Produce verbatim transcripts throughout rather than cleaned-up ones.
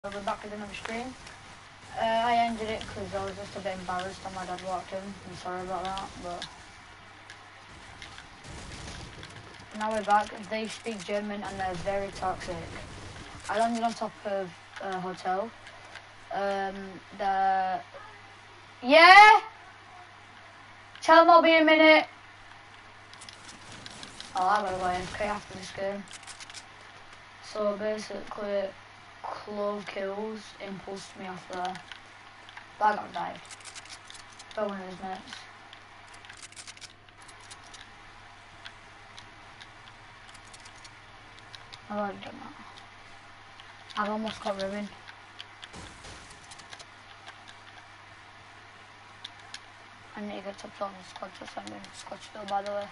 We're back with another stream. Uh, I ended it because I was just a bit embarrassed and my dad walked in. I'm sorry about that, but now we're back. They speak German and they're very toxic. I landed on top of a hotel. Um, the yeah. Tell them I'll be a minute. Oh, I gotta go A F K after this game. So basically, Clove kills impulsed me off there. But I got died. By one of his mates. I've already done that. I've almost got ruined. I need to get top on the squad for something. Squad still, by the way.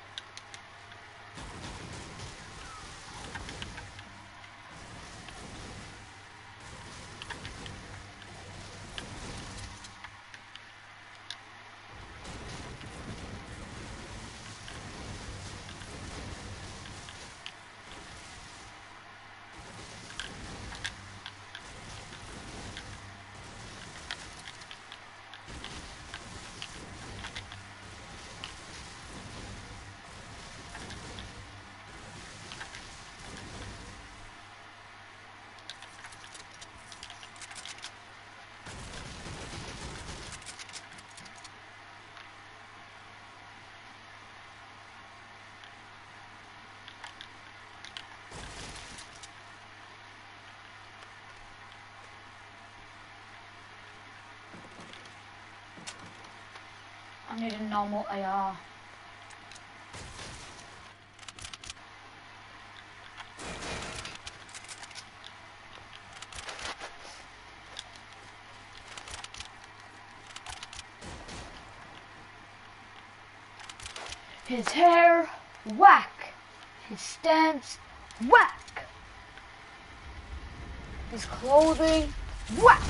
I need a normal A R. His hair, whack. His stance, whack. His clothing, whack.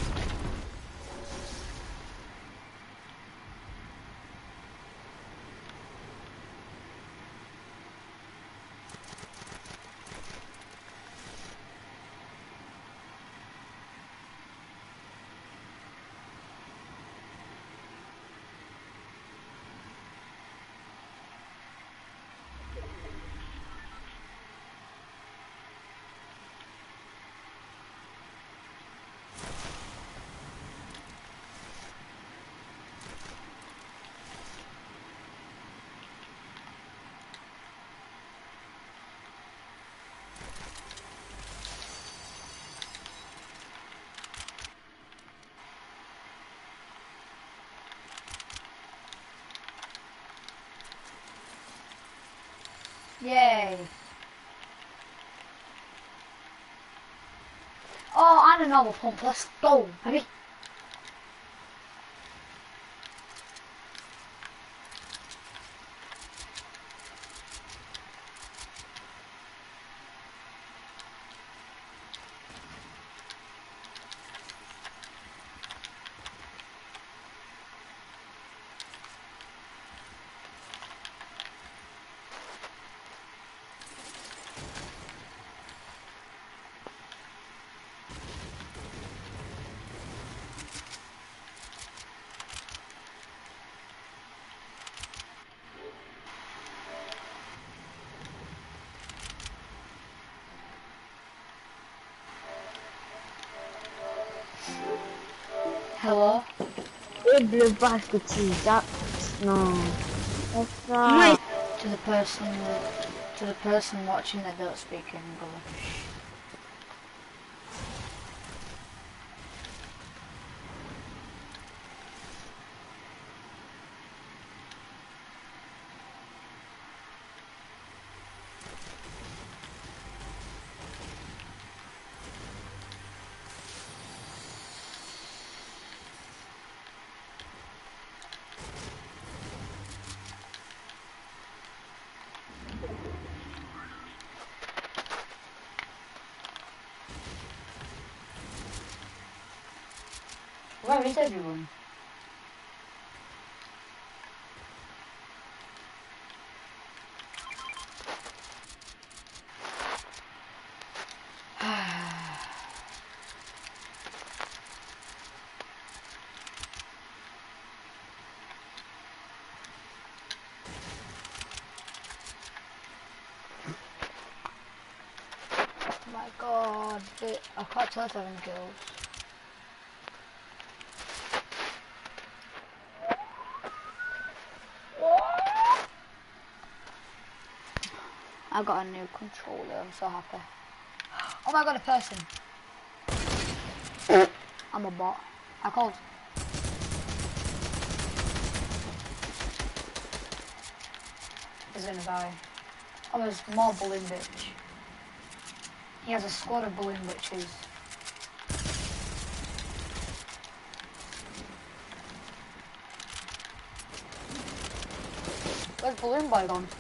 Yay. Oh, and another pump. Let's go, baby. Hello? E blue basket that no. What's that? To the person, to the person watching that don't speak English. Where is everyone? I can't tell if I have any kills. I got a new controller, I'm so happy. Oh my god, a person. I'm a bot. I called. He's gonna die. Oh, there's more bullying bitch. He has a squad of bullying bitches. Where's Balloon Boy gone?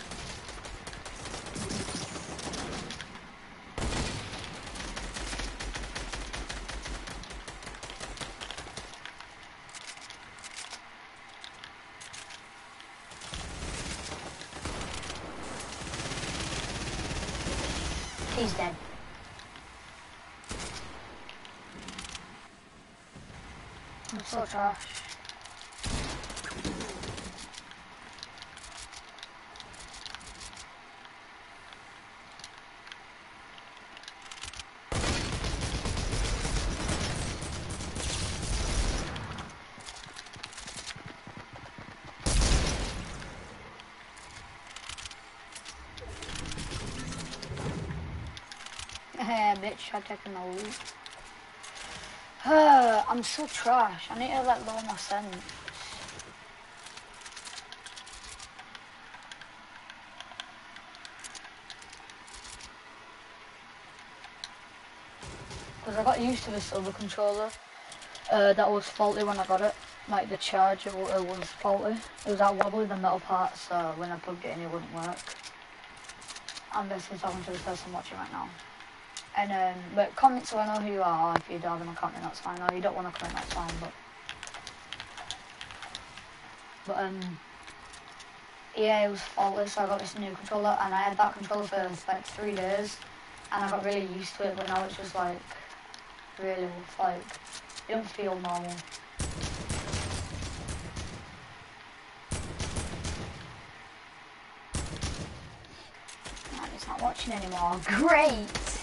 He's dead. I'm so trash. Hey, bitch, I'm taking the loot. Uh, I'm so trash. I need to let lower my sense. Because I got used to this other controller uh, that was faulty when I got it. Like the charger uh, was faulty. It was that wobbly, the metal part, so when I plugged it in it wouldn't work. I'm basically talking to the person watching right now. And um, but comment so I know who you are. If you don't have a comment, that's fine. Or you don't want to comment, that's fine. But but um yeah, it was faultless. So I got this new controller, and I had that controller for like three days, and I got really used to it. But now it's just like really like it don't feel normal. Man, it's not watching anymore. Great.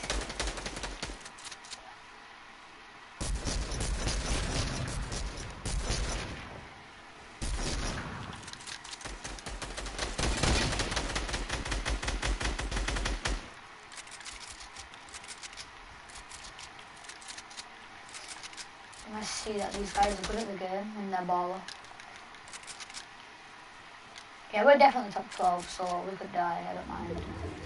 I see that these guys are good at the game and they're baller. Yeah, we're definitely top twelve, so we could die, I don't mind.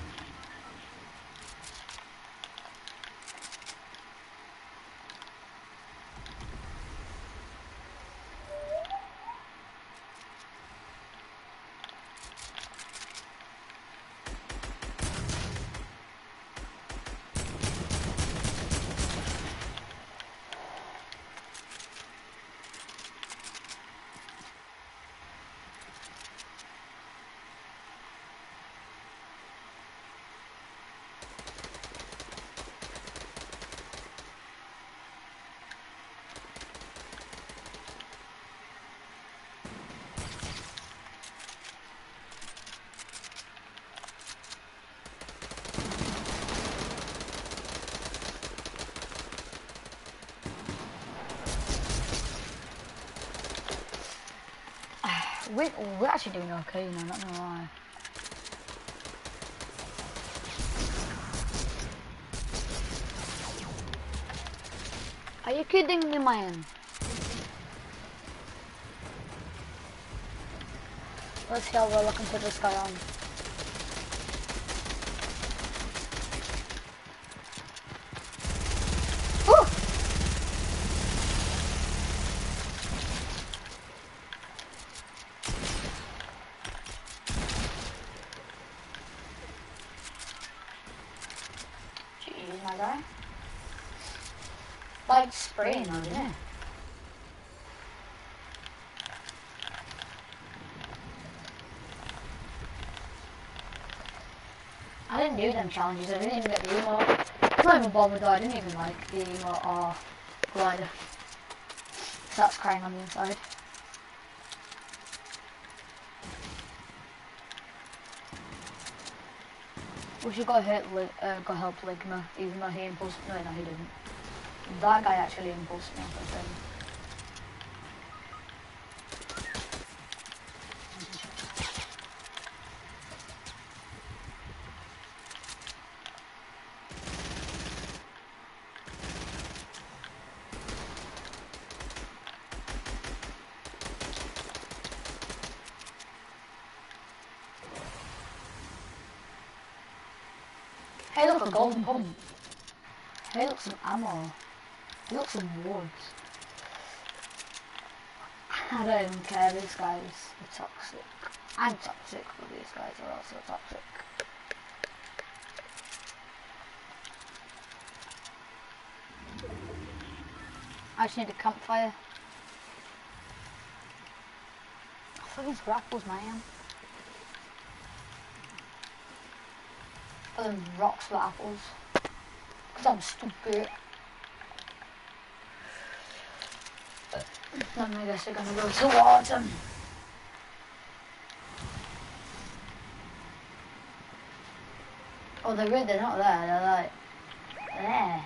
We, we're actually doing okay, you know, not gonna lie. Are you kidding me, man? Let's see how we're looking to this guy on. Woo! Jeez, my guy. Like spraying though, didn't it? I didn't do them challenges, I didn't even get the emote. I'm not even bothered though, I didn't even like the emote or glider. Starts crying on the inside. We should go hit, uh, go help Ligma, even though he impulsed. No, no, he didn't. That guy actually impulsed me off the thing. Hey, look, a golden pump. Hey, look, some ammo. Hey, look, some woods. I don't even care, these guys are toxic. I'm toxic, but these guys are also toxic. I just need a campfire. I thought these were apples, man. I thought them rocks were apples. Because I'm stupid. Then I guess they're gonna go towards them. Oh, they're really, they're not there, they're like, there.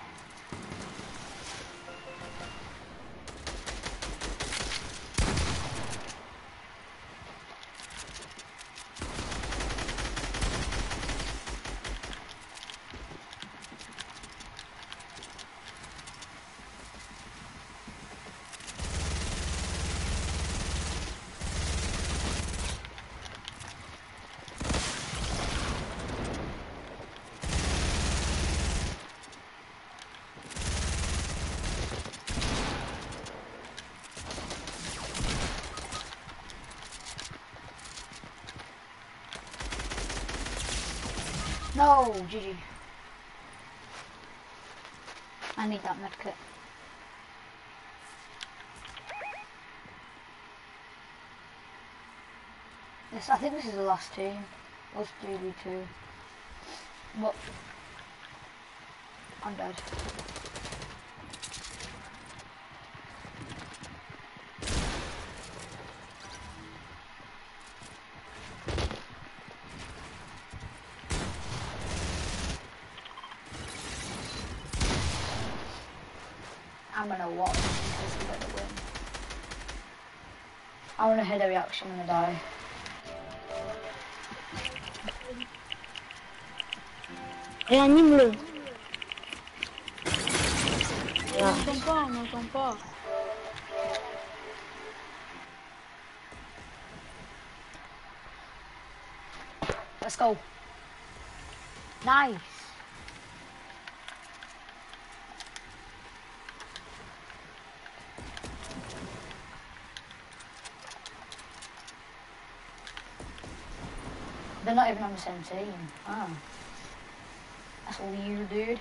No, G G. I need that medkit. Yes, I think this is the last team. Us three v two. What? I'm dead. I'm gonna watch this to get the win. I wanna hear the reaction when I die. Réanime-le. On n'entend pas, on n'entend pas. Let's go. Nice. They're not even on the same team. Oh. That's weird, dude.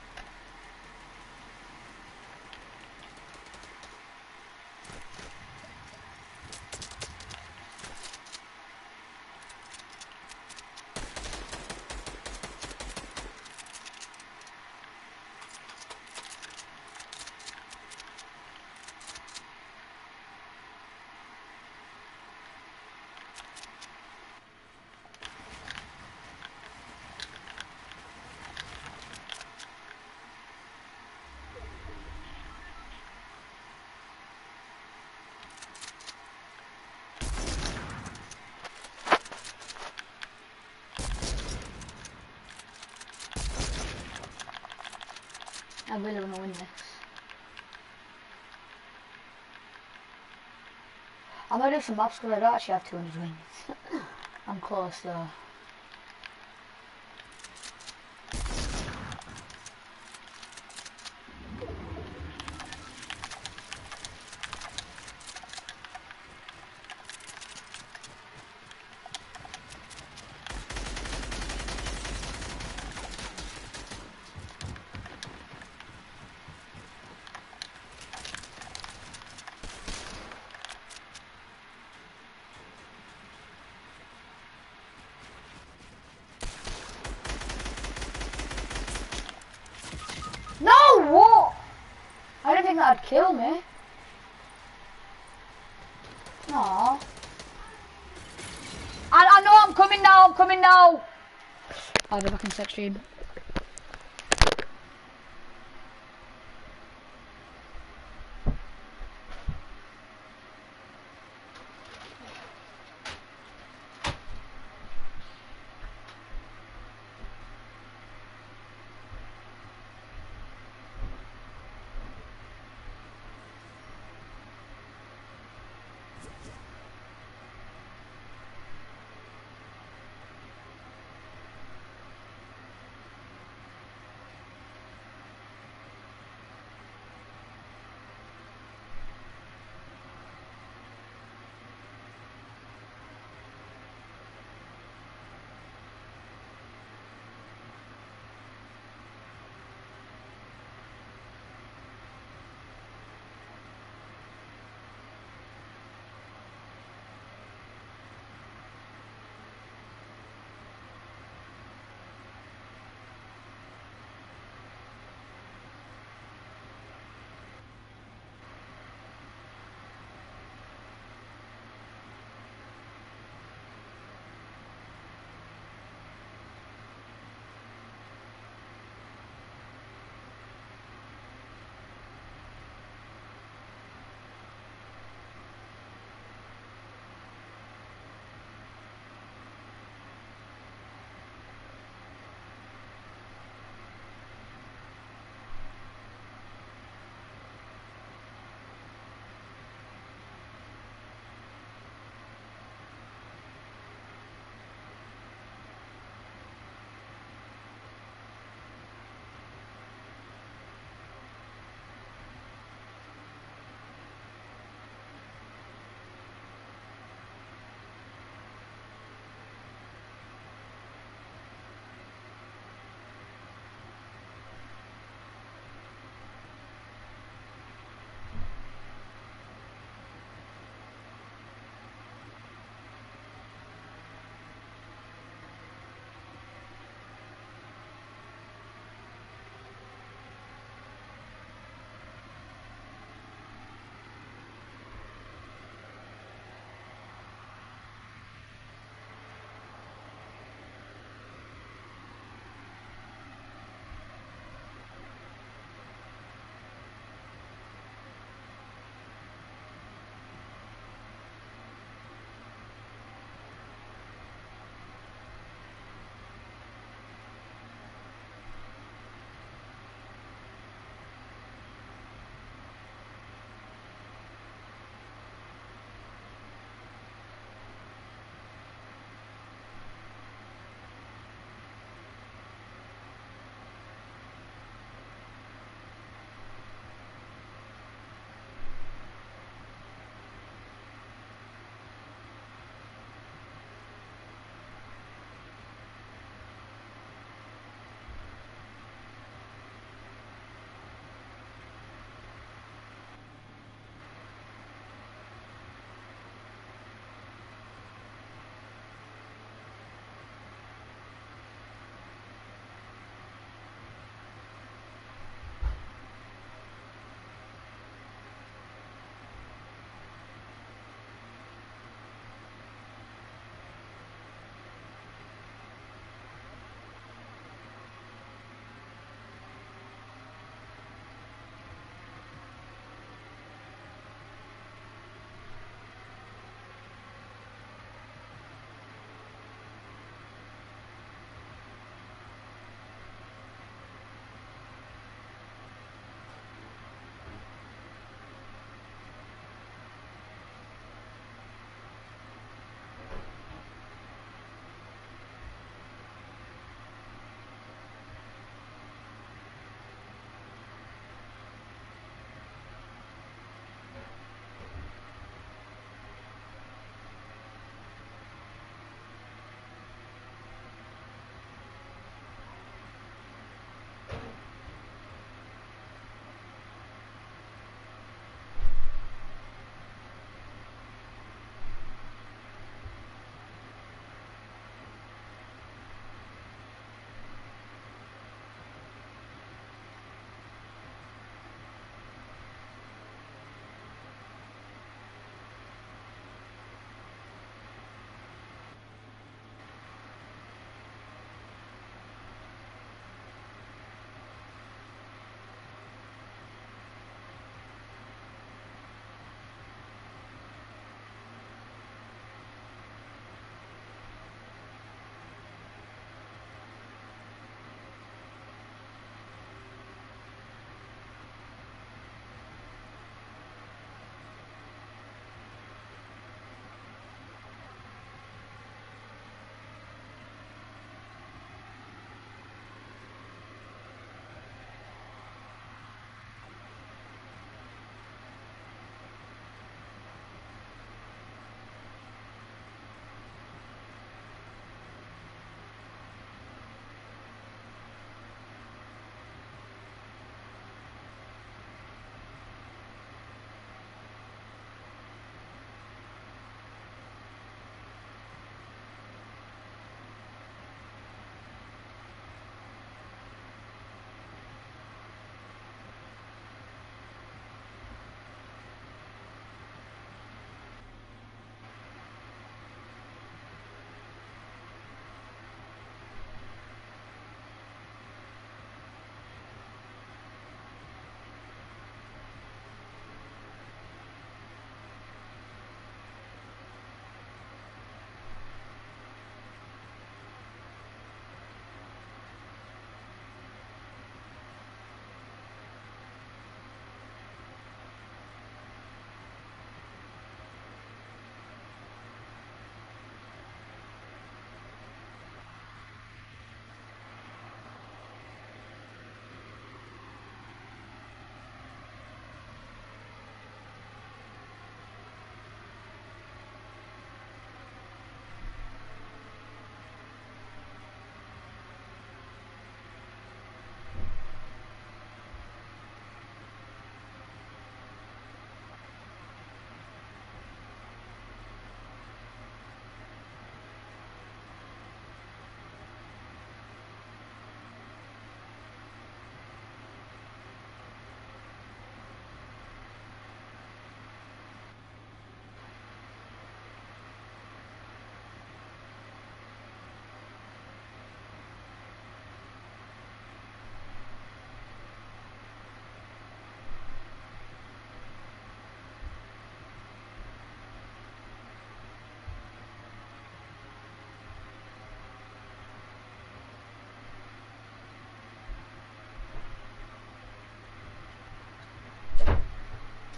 I really want to win this. I'm gonna do some maps because I don't actually have two hundred wins. I'm close though. No, what? I didn't think that'd kill me. Aww. I, I know I'm coming now, I'm coming now. I'll be back in the stream.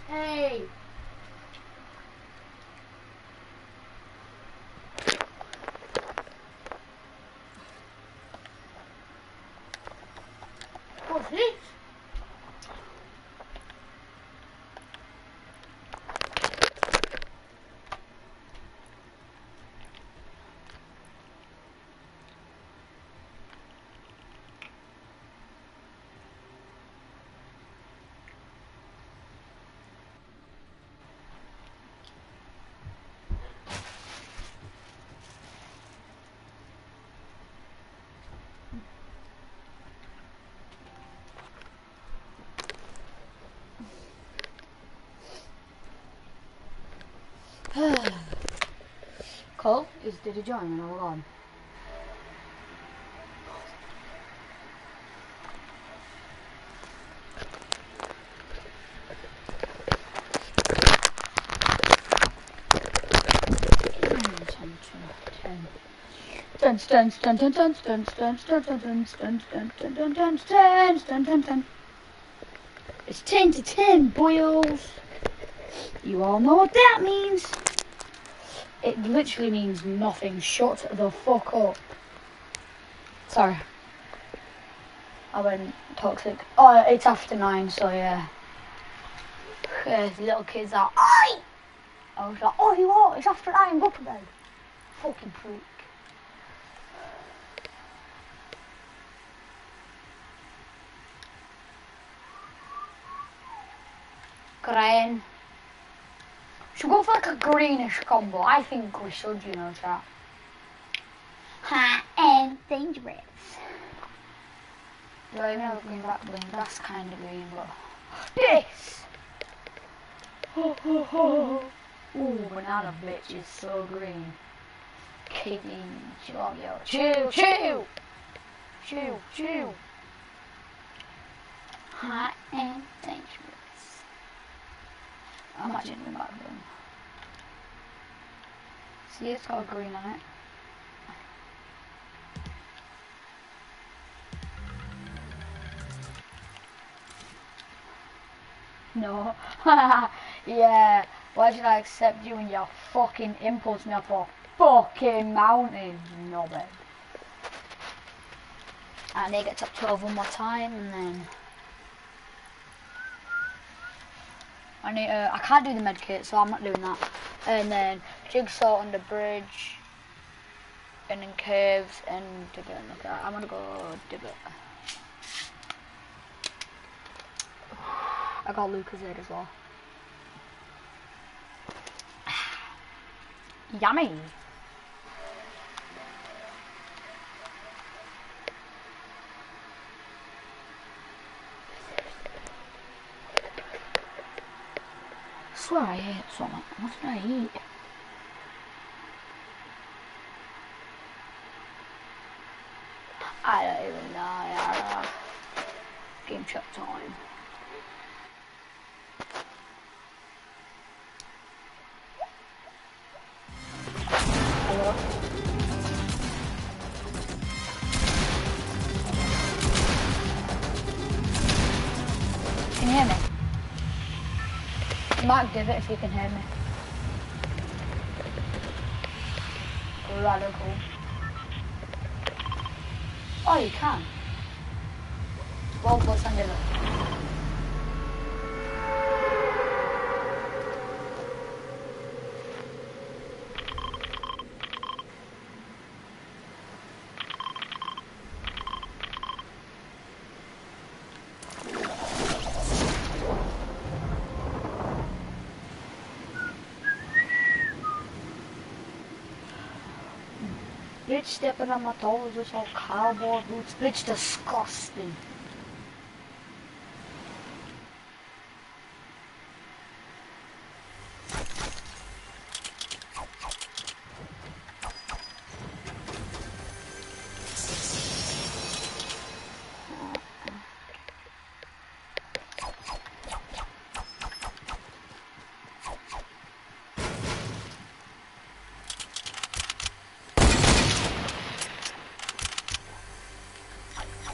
Hey! What's this? Cole, is did he join and all on? Dun dun dun dun dun dun dun dun dun dun dun dun dun dun dun dun dun dun. It's ten to ten, boyos. You all know what that means. It literally means nothing. Shut the fuck up. Sorry. I went toxic. Oh, it's after nine, so yeah. Uh, the little kids are, oi! I was like, oh, you what? It's after nine, go to bed. Fucking freak. Green. Should we go for like a greenish combo? I think we should, you know, chat. Hot and dangerous. Do I even have a green back bling? That's kind of green, but this. Ooh, banana bitch is so green. Kidney, yo, yo, chew, chew, chew, chew. Hot and dangerous. I'm actually in the back room. See, it's got green on it. No. Yeah. Why should I accept you when you fucking impulse me up a fucking mountain, knobhead? And they get top twelve one more time, and then I need. Uh, I can't do the med kit, so I'm not doing that. And then jigsaw on the bridge, and then caves and divot. Look at. I'm gonna go divot. I got Lucozade as well. Yummy. I swear I ate something. What did I eat? I don't even know. Yeah. Game check time. Hello? Can you hear me? Mark Divot if you can hear me. Radical. Oh, you can. Well, what's on Divot? Bitch stepping on my toes with some cowboy boots. Bitch disgusting.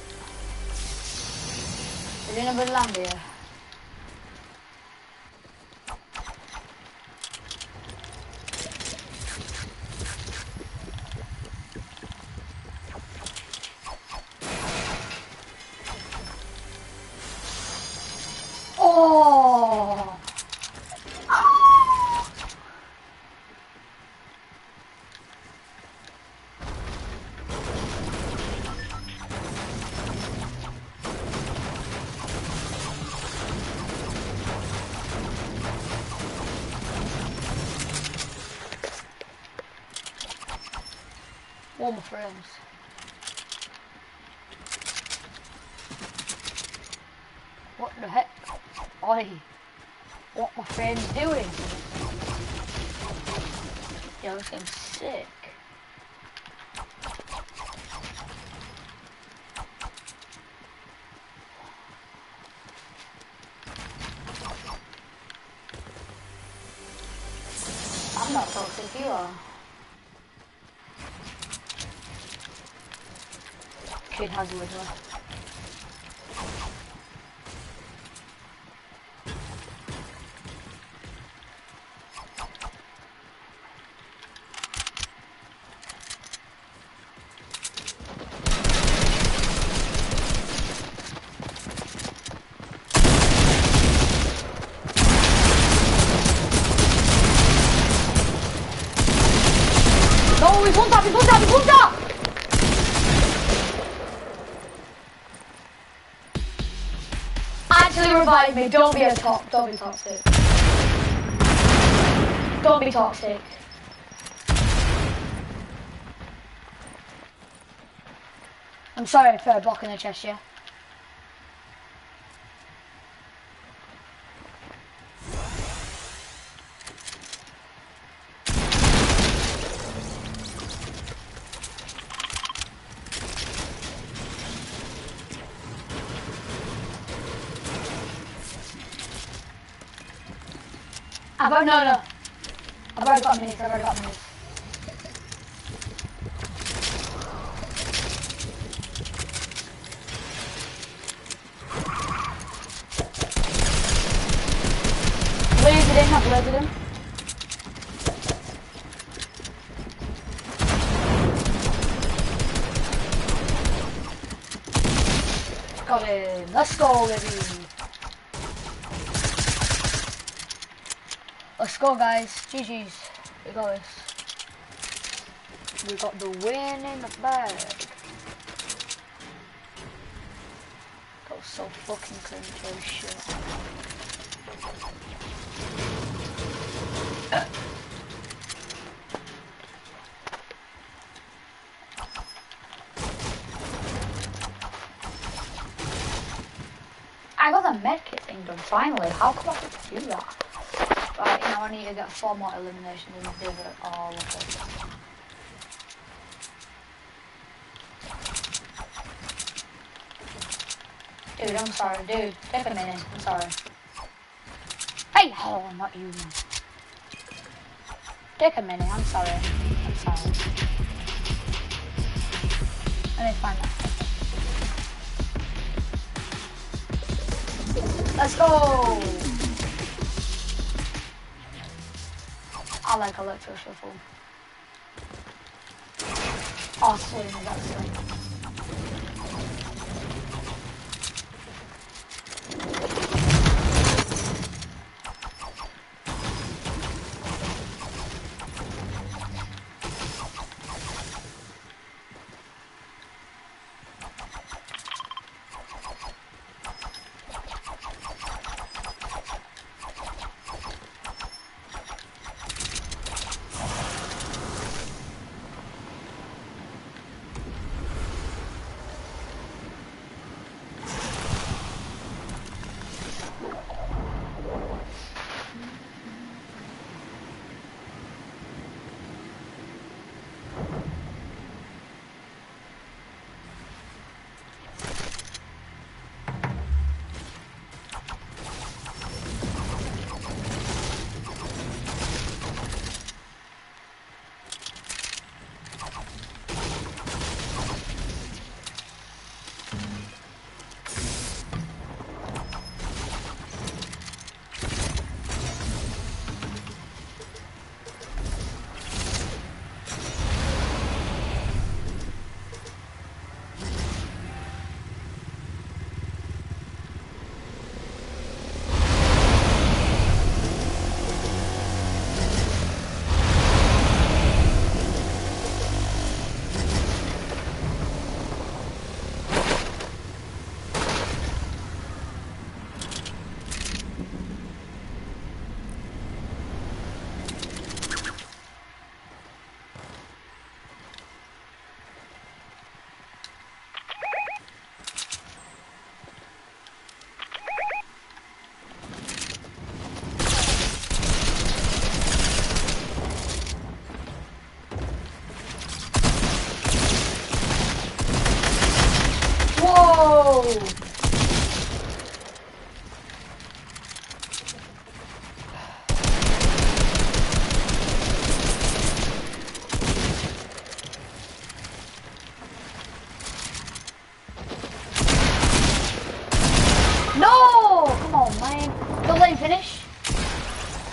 Is anybody land here? All my friends. What the heck? Oi. What my friends doing? Yo, this game's sick. I'm not toxic, you are. Kid has a little. No, he's one tap, he's one tap, he's one tap! Actually revive me, don't be a top, don't be toxic. Don't be toxic. I'm sorry for blocking the chest, yeah? I've already, no, no. I've already got minutes, I've already got minutes. Lasered him, I've lasered him. Got him. Let's go, baby. Let's go, guys. G G's. We got this. We got the win in the bag. That was so fucking cringe. Oh shit. I got the medkit thing done finally. How come I could do that? Right, now I need to get four more eliminations and do it all of it. Dude, I'm sorry, dude. Take a minute, I'm sorry. Hey! Oh, not you, man. Take a minute, I'm sorry. I'm sorry. Let me find that. Let's go! I like electro shuffle. Oh, swing, that's swing.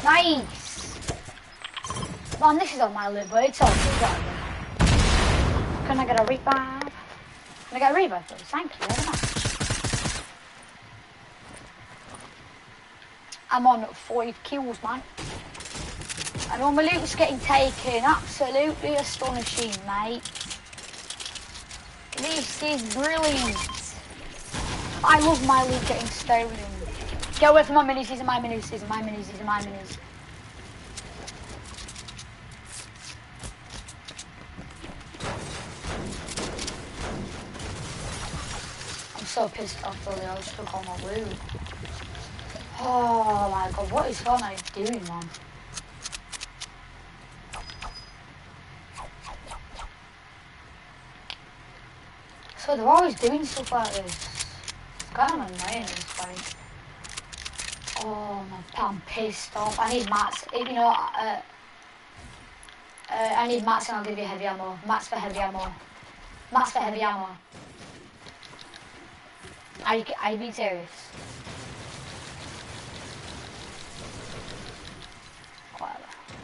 Nice! Man, this is on my lid, but it's all good, whatever. Can I get a revive? Can I get a revive, please? Thank you very much. I'm on five kills, man. And all my loot's getting taken. Absolutely astonishing, mate. This is brilliant. I love my loot getting stolen. Get away from my minis, these are my minis, these are my minis, these are my minis. I'm so pissed off, really. I just took all my loot. Oh my god, what is Fortnite doing, man? So they're always doing stuff like this. It's kind of annoying, this fight. Oh my, I'm pissed off. I need mats. You know, uh, uh, I need mats and I'll give you heavy ammo. Mats for heavy ammo. Mats for heavy ammo. Are you, are you being serious? Whatever.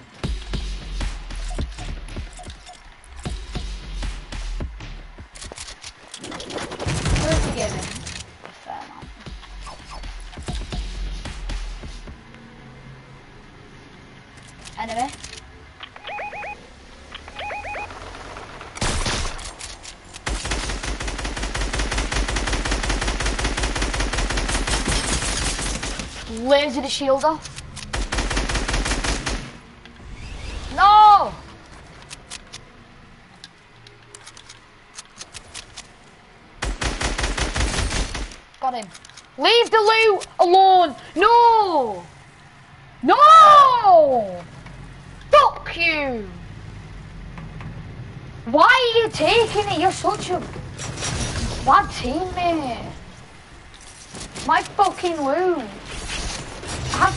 Where's he giving? Fair enough. Enemy. Laser the shield off. No! Got him. Leave the loot alone. No! No! Fuck you! Why are you taking it? You're such a bad teammate. My fucking loot. I...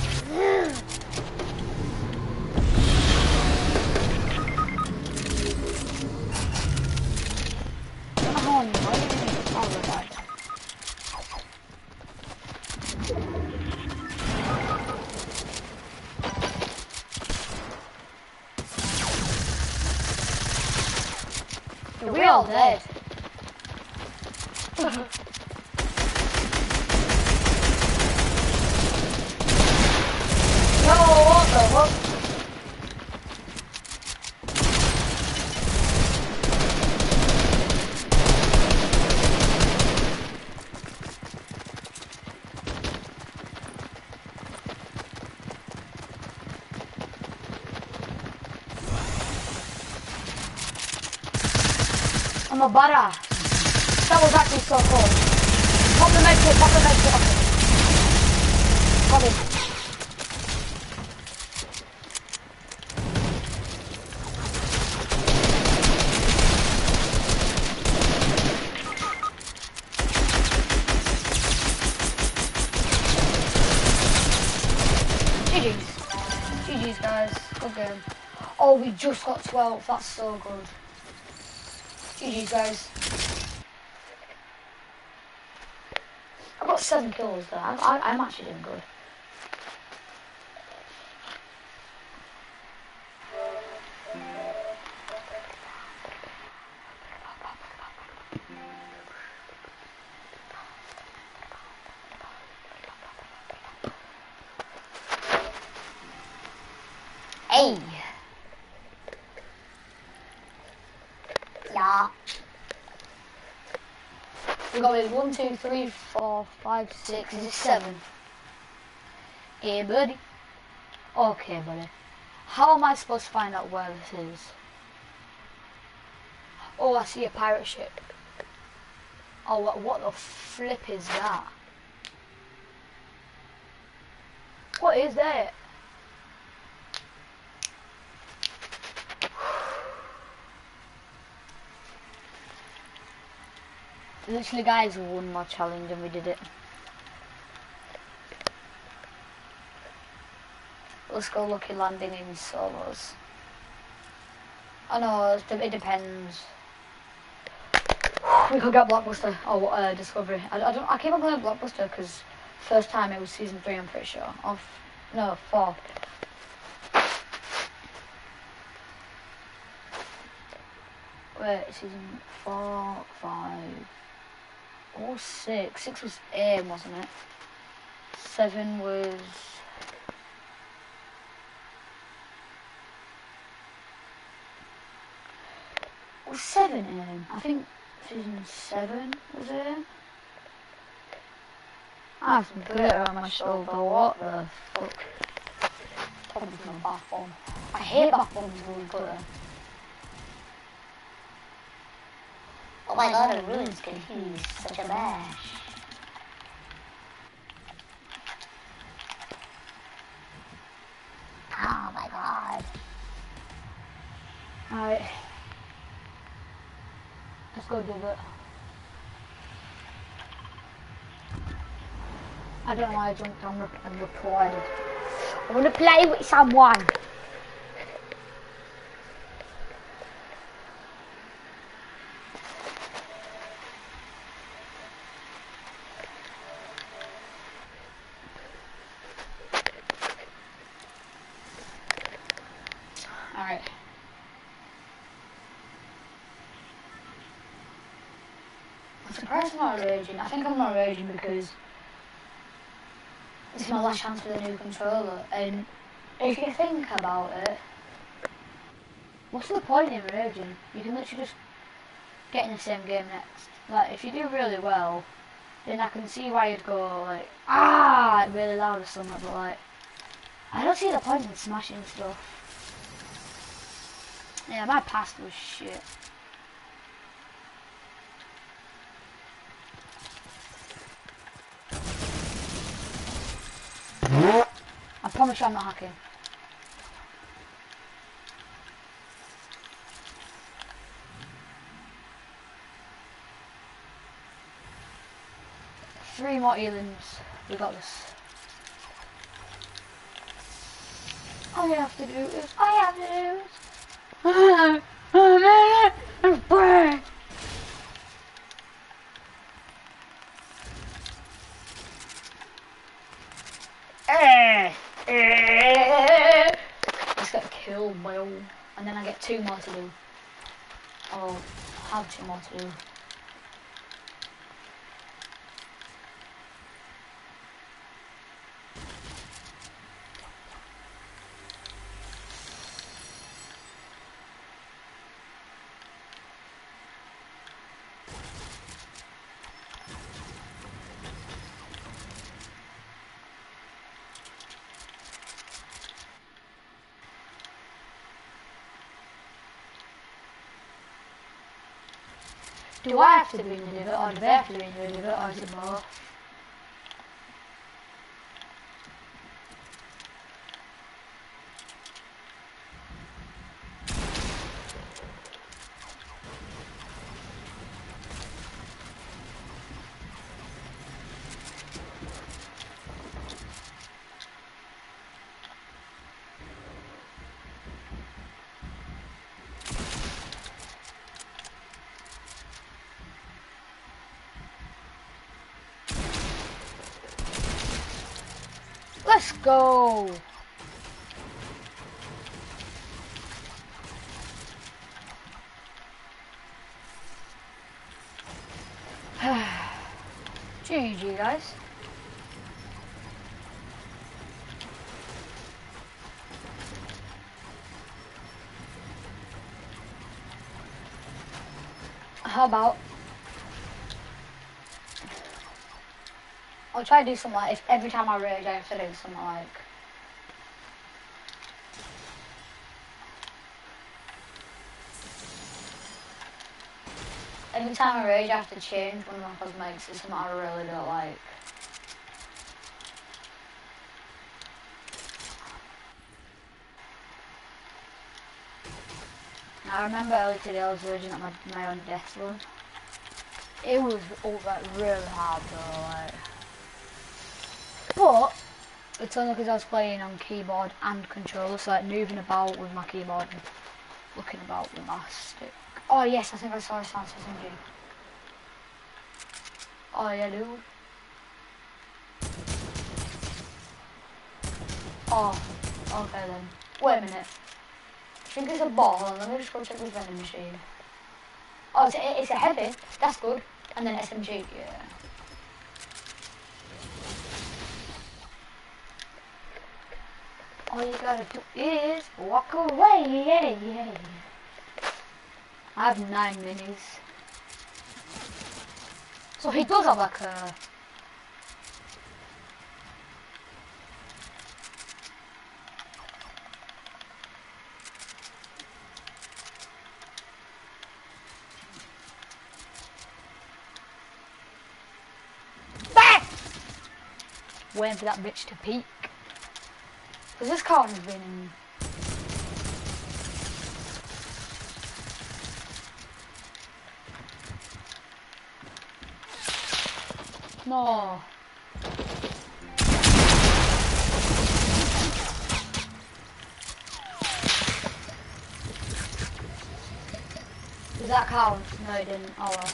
Oh, no. Oh, my God. We're all dead. No, what the fuck? I'm a badass. That was actually so cool. Pop the medkit, pop the medkit. Got him. G G's. G G's, guys. Good game. Oh, we just got twelve. That's so good. G G's, guys. I've got seven kills there. I, I, I'm actually doing good. Hey. Yeah. We got it one, two, three, four, five, six, is it seven? Hey, buddy. Okay, buddy. How am I supposed to find out where this is? Oh, I see a pirate ship. Oh, what, what the flip is that? What is that? Literally, guys, one more challenge and we did it. Let's go lucky landing in solos. I know, it depends. We could get Blockbuster or uh, Discovery. I, I don't. I keep on playing Blockbuster because first time it was season three. I'm pretty sure. Of no four. Wait, season four, five, or six. Six was A, wasn't it? Seven was. Was seven A? I think season seven was A. I have some glitter on my shoulder. What the fuck? Probably from a bath bomb. I hate bath bombs with glitter. Oh my god, it ruins skin. He's such a bash. Oh my god. Alright. Let's go do it. I don't know why I jumped on rep and replied. I want to play with someone. Alright. I'm surprised I'm not raging. I think I'm not raging because this is my last chance with a new controller, and if you think about it, what's the point in raging? You can literally just get in the same game next. Like, if you do really well, then I can see why you'd go like, ah, really loud or something, but like, I don't see the point in smashing stuff. Yeah, my past was shit. I promise you I'm not hacking. Three more elims. We got this. All you have to do is, all you have to do is. Oh man, I'm brave. Eh, eh. Just got killed by all, and then I get two more to do. I'll have two more to do. Do I have to be in the divot, or do they have to be in the divot, or is it both? Let's go! G G guys. How about I'll try to do something like, if every time I rage I have to do something like every time I rage I have to change one of my cosmetics. It's something I really don't like. I remember early today I was raging at my, my own death run. It was all like really hard though, like. But it's only because I was playing on keyboard and controller, so like moving about with my keyboard and looking about with my stick. Oh yes, I think I saw a sound system G. Oh yeah, dude. Oh, okay then. Wait a minute. I think it's a bot. Hold on, let me just go check the vending machine. Oh, it's a, it's a heavy. That's good. And then S M G, yeah. All you gotta do is walk away, yeah, yeah. I have nine minis. So he does have like a... Waiting for that bitch to peak. Because this car has been in... No. Does that count? No, it didn't. Oh well.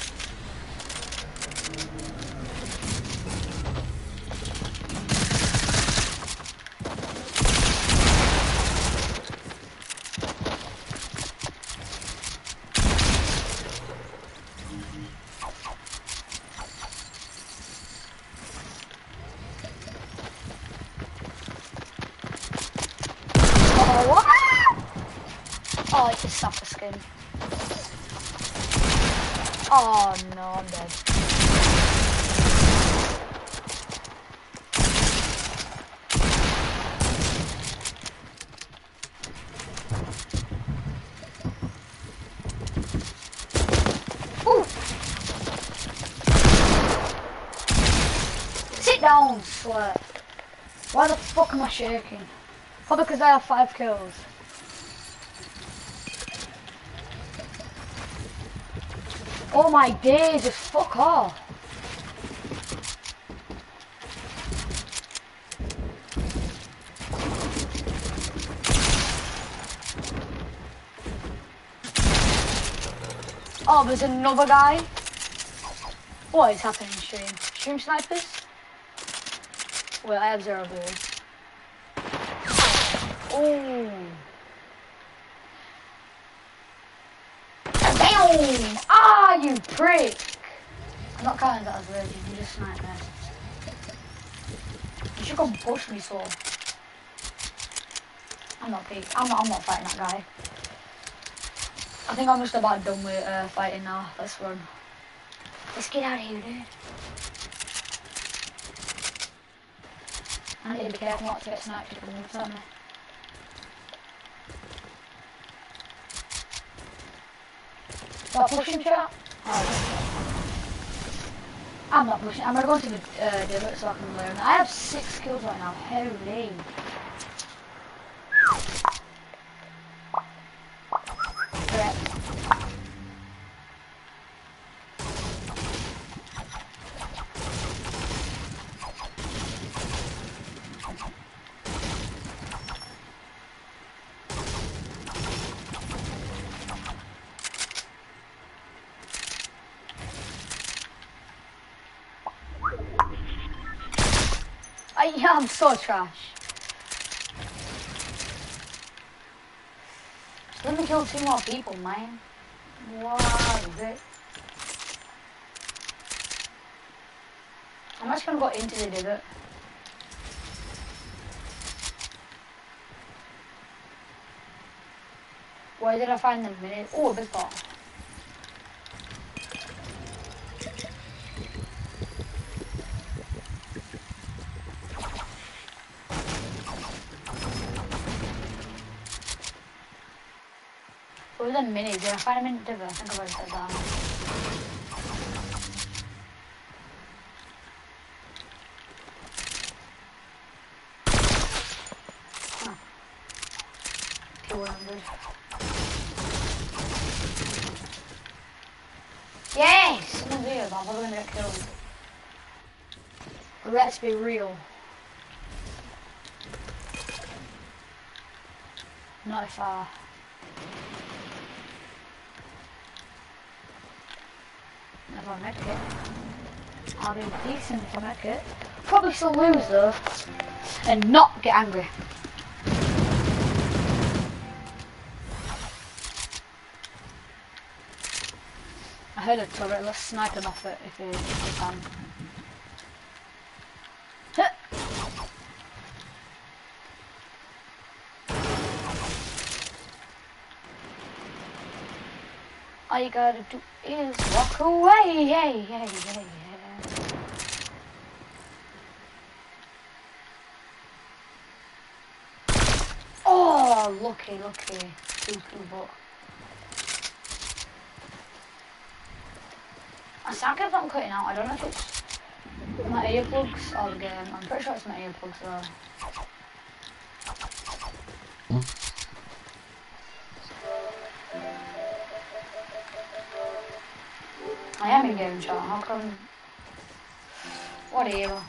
Oh, it's a sucker skin. Oh no, I'm dead. Ooh. Sit down, slut. Why the fuck am I shaking? Probably because I have five kills. Oh my days, just fuck off. Oh, there's another guy. What is happening, stream? Stream snipers? Well, I have zero bullets. Oh. Damn! Ah, you prick! I'm not counting that as virgin, you just sniped me. You should come push me, so. I'm not peak. I'm not, I'm not fighting that guy. I think I'm just about done with uh, fighting now. Let's run. Let's get out of here, dude. I need to be careful not to get sniped if I'm gonna me. Stop pushing, chat. Oh. I'm not pushing. I'm gonna go to the uh, divot so I can learn. I have six kills right now. Holy. Correct. I, yeah, I'm so trash. Just let me kill two more people, man. Wow, it. I'm just gonna go into the divot. Where did I find the minute? Oh, a big ball. Where are the minis? Did I find them in the divot? I think I already said that. Huh. two hundred. Yes! Someone's here, but I'm probably gonna get killed. Let's be real. Not if I... Never make it. I'll be decent if I make it. Probably still lose though. And not get angry. I heard a turret. Let's snipe him off it if we, if we can. Huh. All you gotta do is walk away. Hey, hey, hey, hey. Oh, lucky, lucky. Cuckoo butt. My sound kept on cutting out. I don't know if it's my earplugs or the game. I'm pretty sure it's my earplugs though. I am in game chat. How come? Whatever.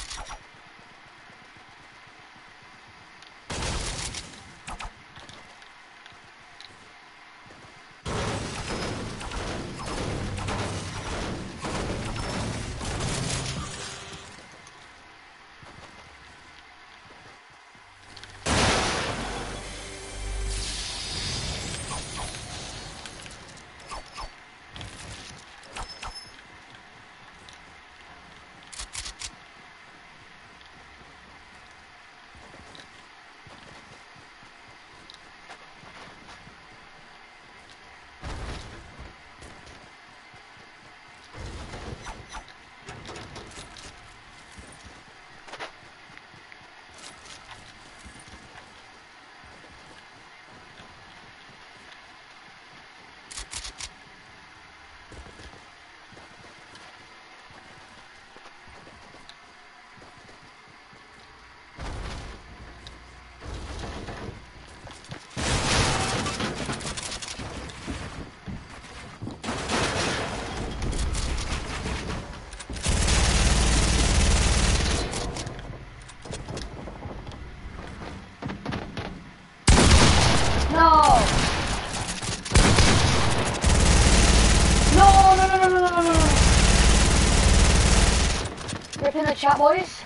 In the chat, boys.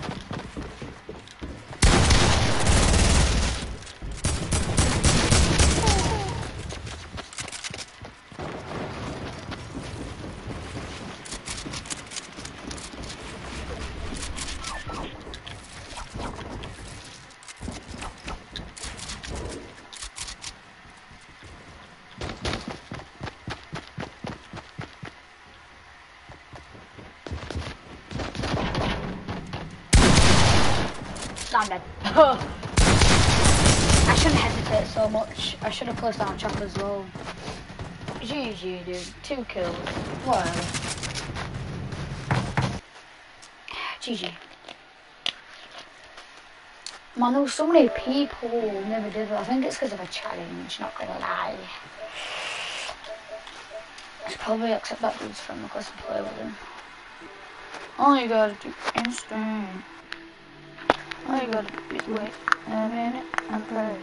I'm dead. I shouldn't hesitate so much. I should have closed down chopper as well. G G, dude. Two kills. Whatever. G G. Man, there was so many people who never did it. I think it's because of a challenge, not gonna lie. I should probably accept that dude's friend request and play with him. All you gotta do instant. All you gotta do is wait a minute and pray.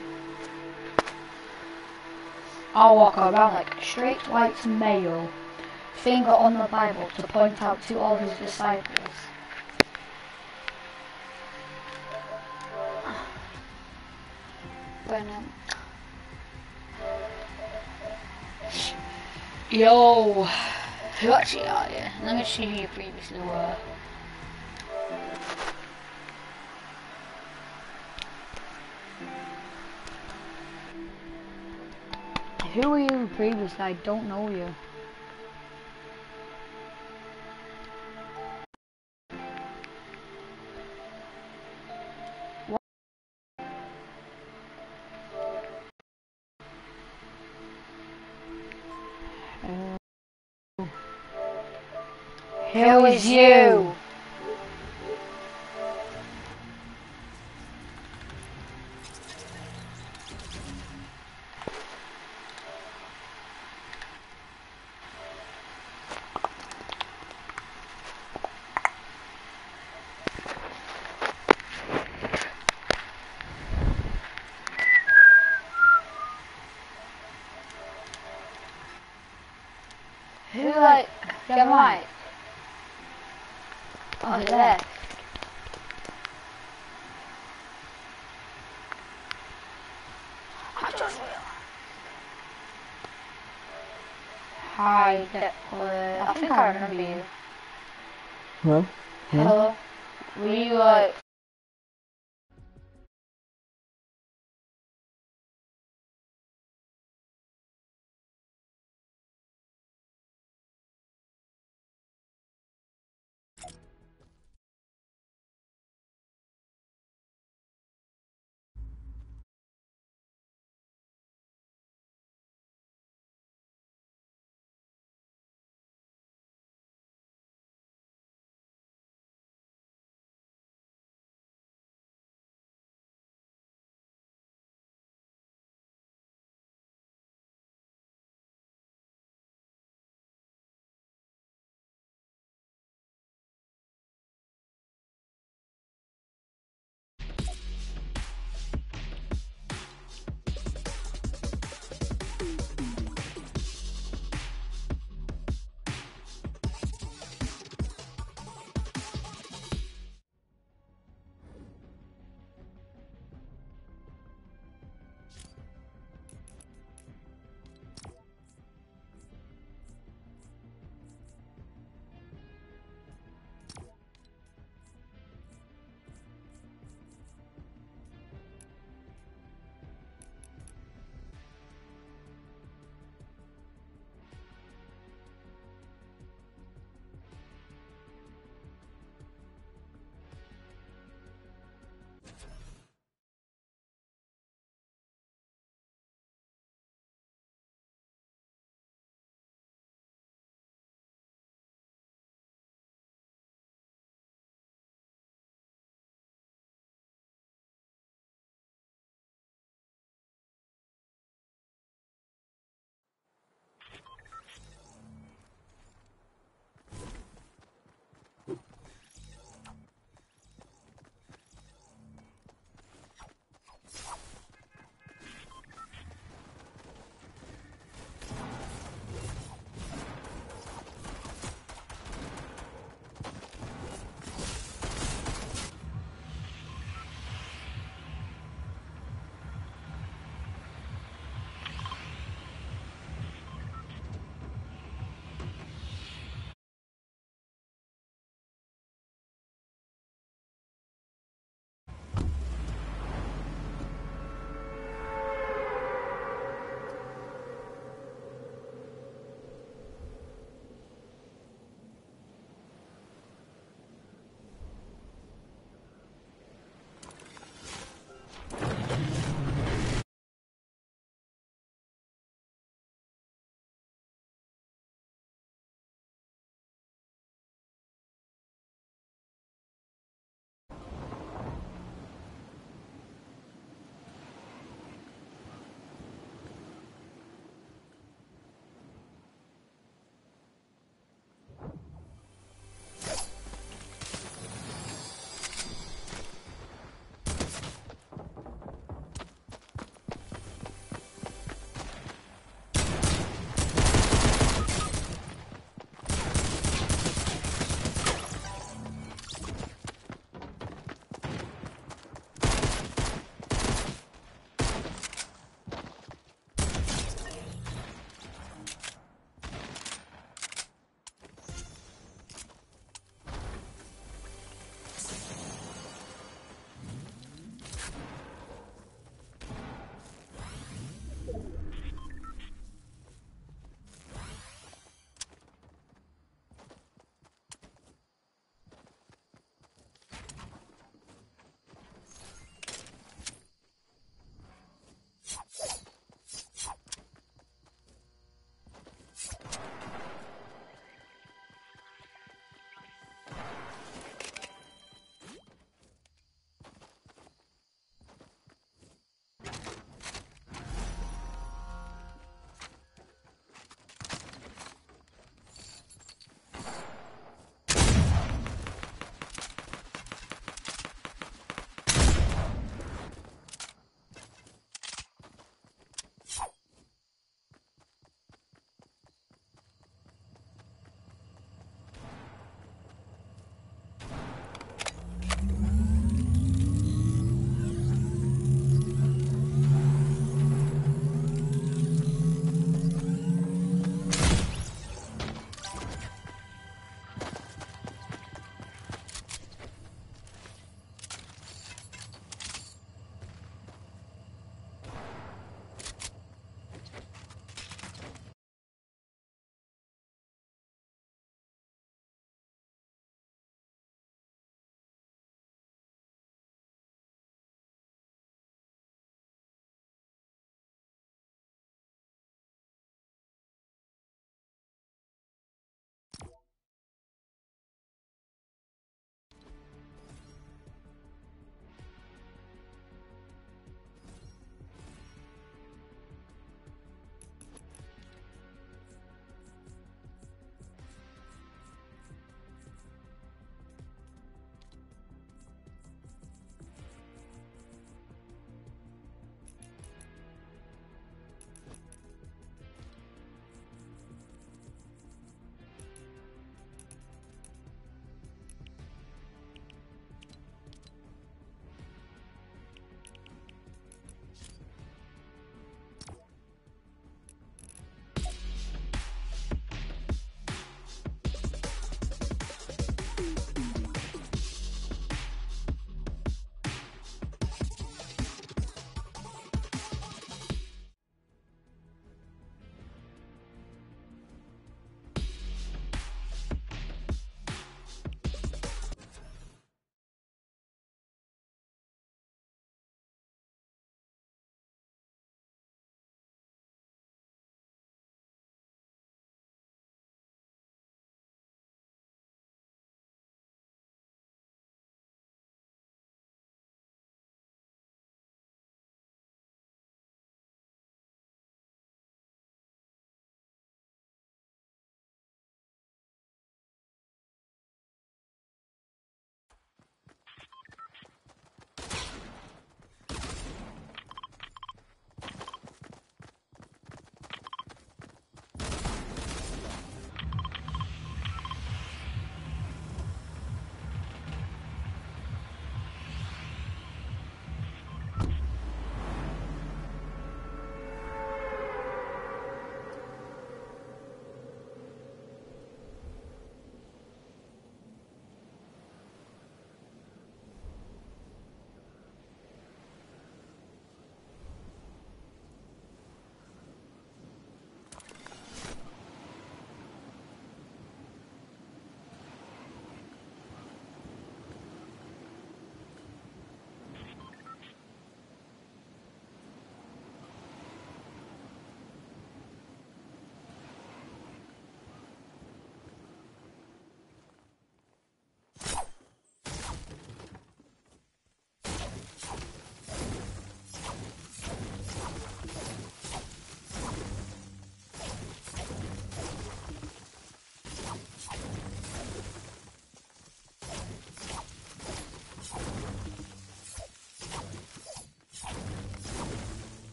I'll walk around like a straight white male, finger on the Bible to point out to all his disciples. When, um, yo, who actually are you? Let me see who you previously were. Who were you previously? I don't know you. What? Uh, who is you? Who like your mic? Oh, he left. I just realized. Hi, Declan. I think I remember you. Huh? Hello? Were you like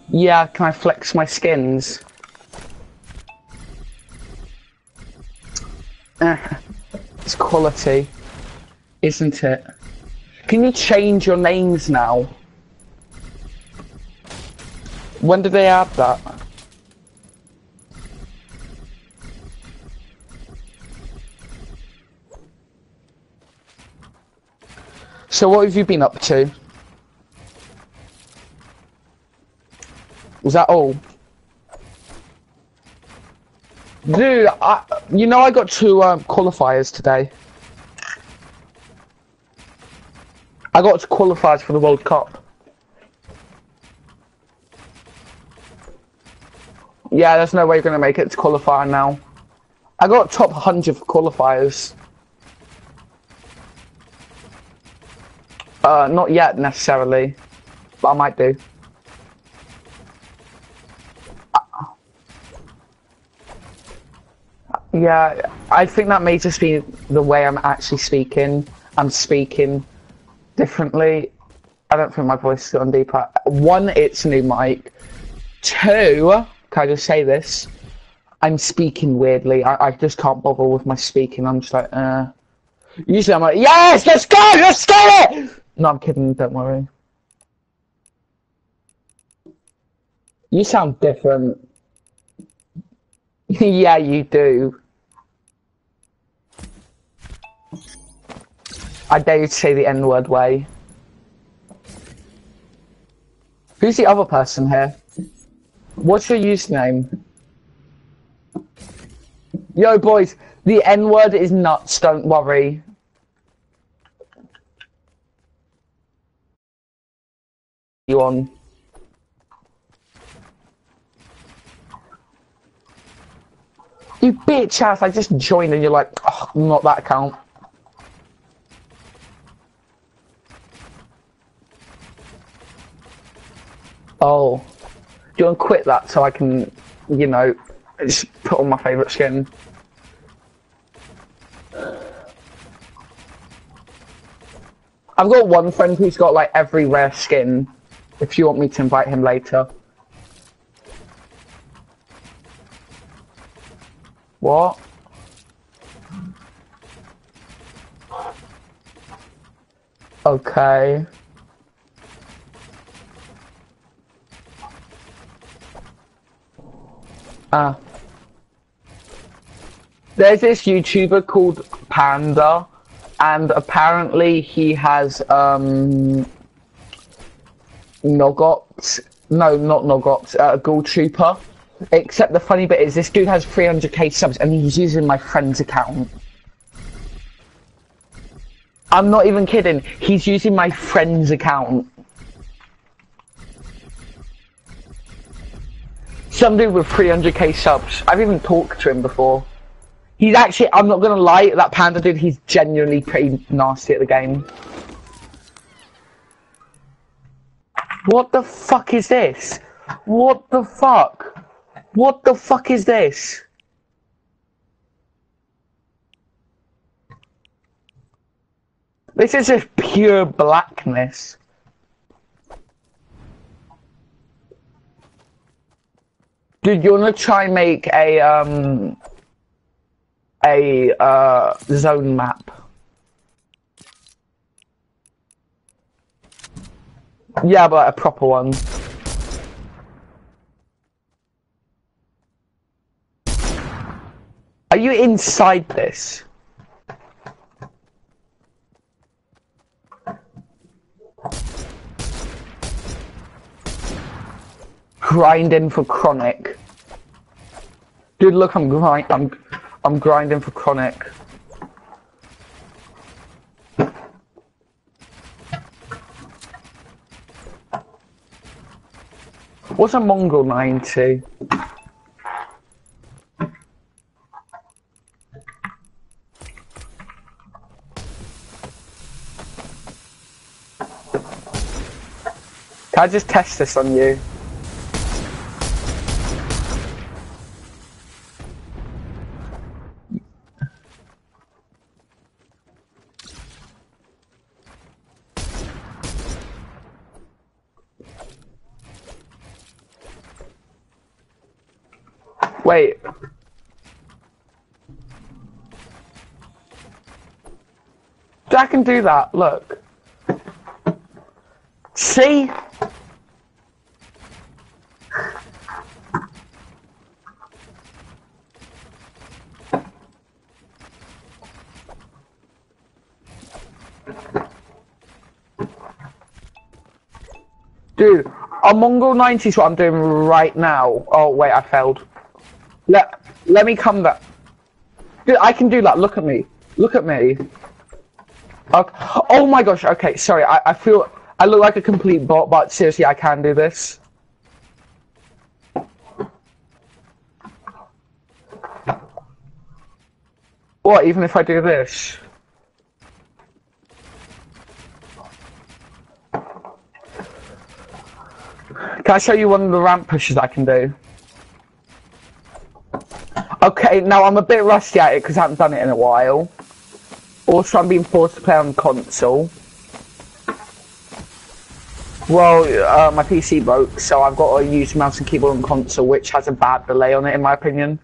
Yeah, can I flex my skins? Eh, it's quality, isn't it? Can you change your names now? When did they add that? So what have you been up to? Was that all? Dude, I, you know I got two um, qualifiers today. I got two qualifiers for the World Cup. Yeah, there's no way you're going to make it to qualifier now. I got top one hundred for qualifiers. Uh, not yet necessarily, but I might do. Yeah, I think that may just be the way I'm actually speaking. I'm speaking differently. I don't think my voice is gone deeper. One, it's a new mic. Two, can I just say this? I'm speaking weirdly. I, I just can't bother with my speaking. I'm just like, uh. Usually I'm like, yes, let's go, let's get it! No, I'm kidding, don't worry. You sound different. Yeah, you do. I dare you to say the N-word way. Who's the other person here? What's your username? Yo, boys, the N-word is nuts, don't worry. You on? You bitch ass, I just joined and you're like, oh, not that account. Oh. Do you want to quit that so I can, you know, just put on my favourite skin? I've got one friend who's got like every rare skin, if you want me to invite him later. What? Okay. Ah. There's this YouTuber called Panda, and apparently he has, um... Nogots. No, not Nogots, uh, Ghoul Trooper. Except the funny bit is this dude has three hundred K subs and he's using my friend's account. I'm not even kidding. He's using my friend's account. Some dude with three hundred K subs. I've even talked to him before. He's actually, I'm not gonna lie, that Panda dude, he's genuinely pretty nasty at the game. What the fuck is this? What the fuck? What the fuck is this? This is just pure blackness. Dude, you wanna try and make a, um... a, uh, zone map? Yeah, but a proper one. Are you inside this? Grinding for chronic. Dude, look, I'm grind. I'm, I'm grinding for chronic. What's a Mongol ninety? Can I just test this on you? Wait. I can do that, look. See? Dude, a Mongol ninety is what I'm doing right now. Oh, wait, I failed. Let, let me come back. Dude, I can do that. Look at me. Look at me. Okay. Oh my gosh, okay, sorry. I, I feel... I look like a complete bot, but seriously, I can do this. What, even if I do this? Can I show you one of the ramp pushes I can do? Okay, now I'm a bit rusty at it because I haven't done it in a while. Also, I'm being forced to play on console. Well, uh, my P C broke, so I've got to use mouse and keyboard on console, which has a bad delay on it, in my opinion.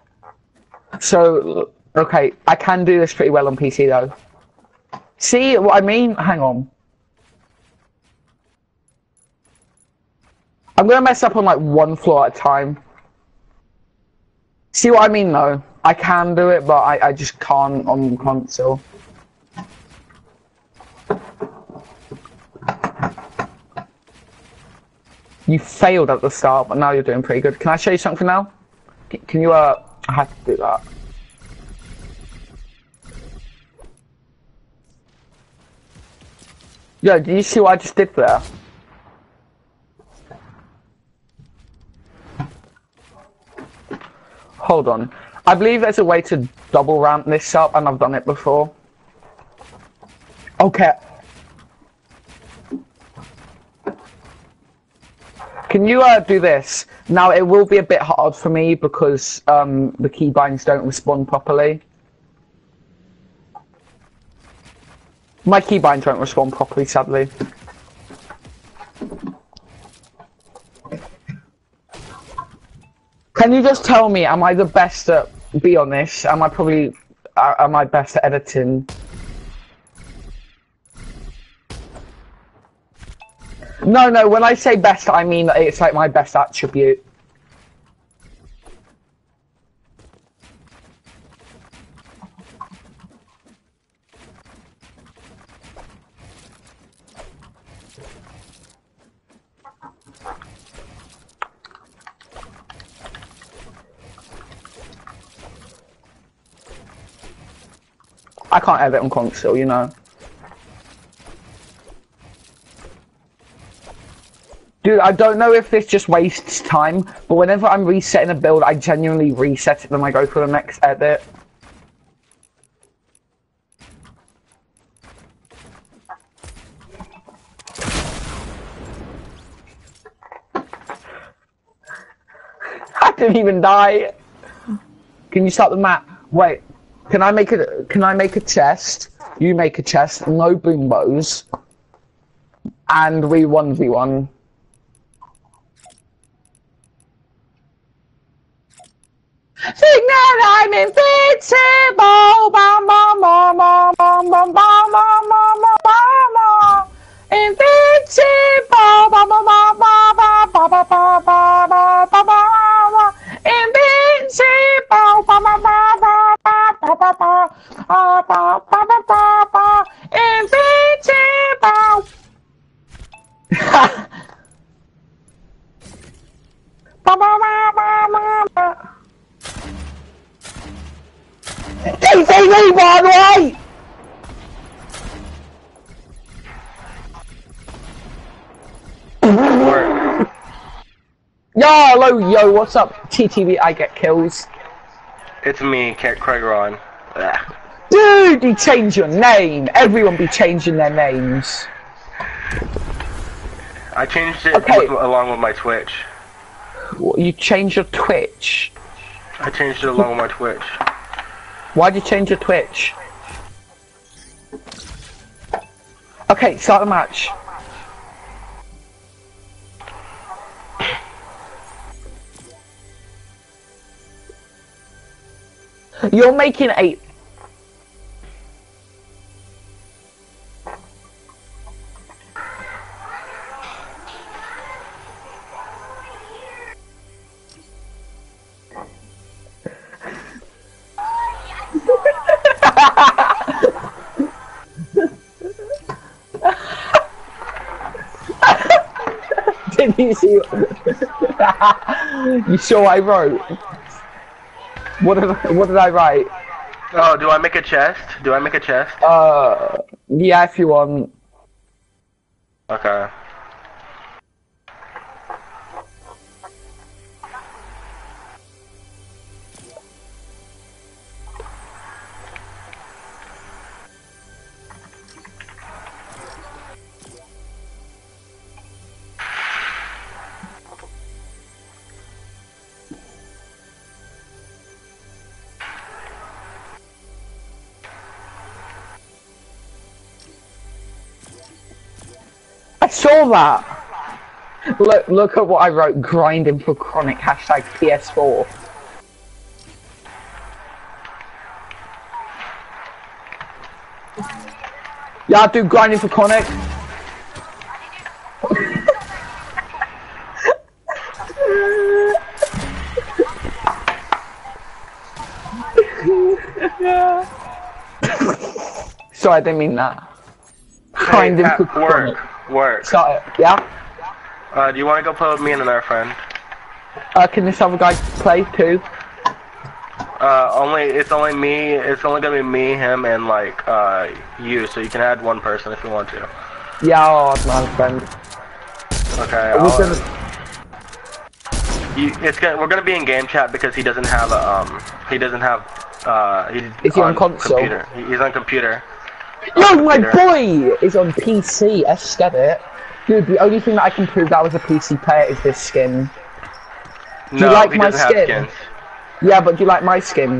So, okay, I can do this pretty well on P C, though. See what I mean? Hang on. I'm gonna mess up on like one floor at a time. See what I mean though? I can do it, but I, I just can't on console. You failed at the start, but now you're doing pretty good. Can I show you something now? Can, can you, uh, I have to do that. Yo, do you see what I just did there? Hold on. I believe there's a way to double ramp this up, and I've done it before. Okay. Can you uh, do this? Now, it will be a bit hard for me because um, the keybinds don't respond properly. My keybinds don't respond properly, sadly. Can you just tell me, am I the best at, be honest, am I probably, uh, am I best at editing? No, no, when I say best, I mean it's like my best attribute. I can't edit on console, you know. Dude, I don't know if this just wastes time, but whenever I'm resetting a build, I genuinely reset it, then I go for the next edit. I didn't even die. Can you start the map? Wait. Can I make a can I make a chest? You make a chest, no boom bows, and we one v one. Think that I'm invincible, bam bam bam bam bam bam bam bam bam bam bam. Invincible, bam bam bam bam bam bam bam bam bam bam bam. Invincible, bam bam bam bam. Ba, ba, ba, ba, ba, ba, ba, ba, ba, invincible. Ba, ba, ba, ba, ba, ba. T V me, by the way. Yo, hello, yo, what's up? T T V, I get kills. It's me, Craigeron. Dude, you change your name. Everyone be changing their names. I changed it okay. with, along with my Twitch. What, you changed your Twitch? I changed it along with my Twitch. Why'd you change your Twitch? Okay, start the match. You're making eight. Did you see? You saw what I wrote? What did I, what did I write? Oh, do I make a chest? Do I make a chest? Uh, yeah, if you want. Okay. I saw that. Look, look at what I wrote. Grinding for chronic. Hashtag P S four. Yeah, I do grinding for chronic. Sorry, I didn't mean that. Grinding Hey, for at chronic. work. Work. Start it. Yeah. Uh, do you want to go play with me and another friend? Uh, can this other guy play too? Uh, only it's only me. It's only gonna be me, him, and like uh you. So you can add one person if you want to. Yeah, I'll add my friend. Okay. We're I'll, gonna- you, it's gonna, we're gonna be in game chat because he doesn't have a um. He doesn't have uh. He's Is he on console? Computer. He- He's on computer. No, my Computer. boy is on P C. Let's get it. Dude, the only thing that I can prove that was a P C player is this skin. Do No, you like he my doesn't skin? have skins. Yeah, but do you like my skin?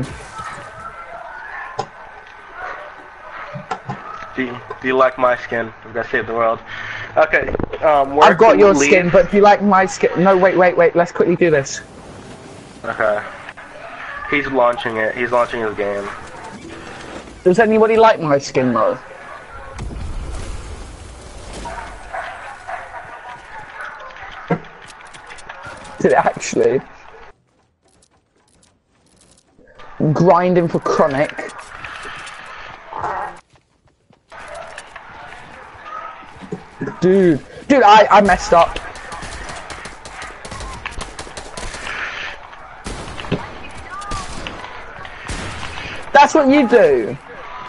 Do you, do you like my skin? We've got to save the world. Okay. Um, where I've got can your we leave? skin, but do you like my skin? No, wait, wait, wait. Let's quickly do this. Okay. He's launching it. He's launching his game. Does anybody like my skin though? Did it actually? Grinding for chronic. Dude, dude, I, I messed up. That's what you do.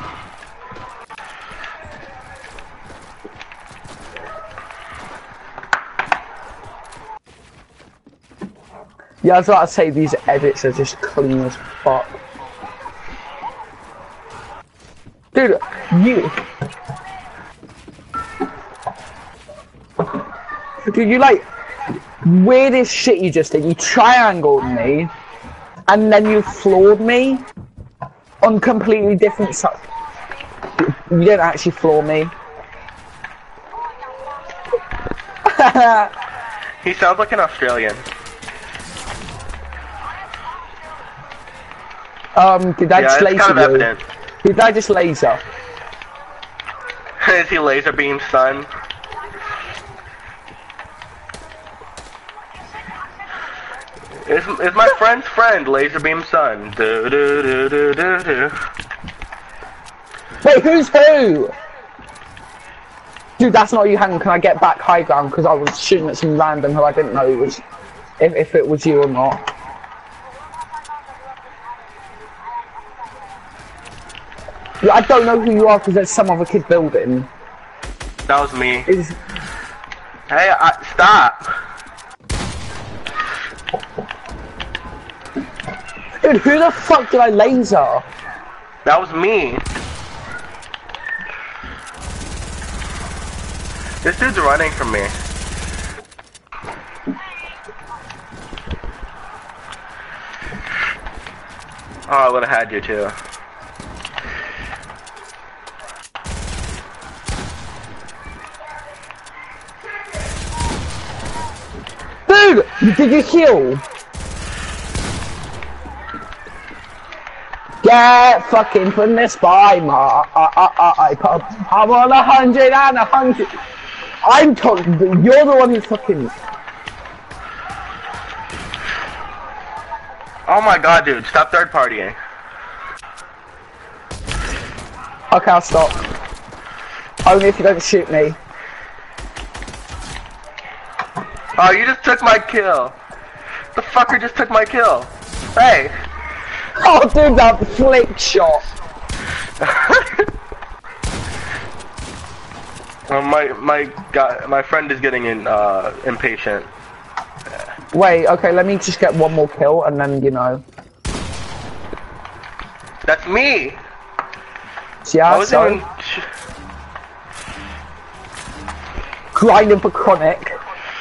Yeah, I was about to say these edits are just clean as fuck. Dude, you... Dude, you like... Weirdest shit you just did. You triangled me, and then you floored me on completely different sides. You didn't actually floor me. He sounds like an Australian. Um, did I Yeah, just it's laser kind of you? evident. Did I just laser? Is he laser beam son? Is is my friend's friend laser beam son? Do do do do do do. Wait, who's who? Dude, that's not you. Hang on, can I get back high ground? Because I was shooting at some random who I didn't know was, if, if it was you or not. Yeah, I don't know who you are because there's some other kid building. That was me. Is Hey, I, stop! Dude, who the fuck did I laser? That was me. This dude's running from me. Oh, I would have had you too. Dude, did you heal? Get fucking from this by ma. I, I, I, I, I'm on a hundred and a hundred. I'm talking. You're the one who's fucking. Oh my god, dude! Stop third partying. Okay, I'll stop. Only if you don't shoot me. Oh, you just took my kill. The fucker just took my kill. Hey. Oh, dude, that flick shot. uh, my my guy, my friend is getting in, uh, impatient. Wait, okay, let me just get one more kill and then, you know. That's me. Yeah, I was so even... grinding for chronic.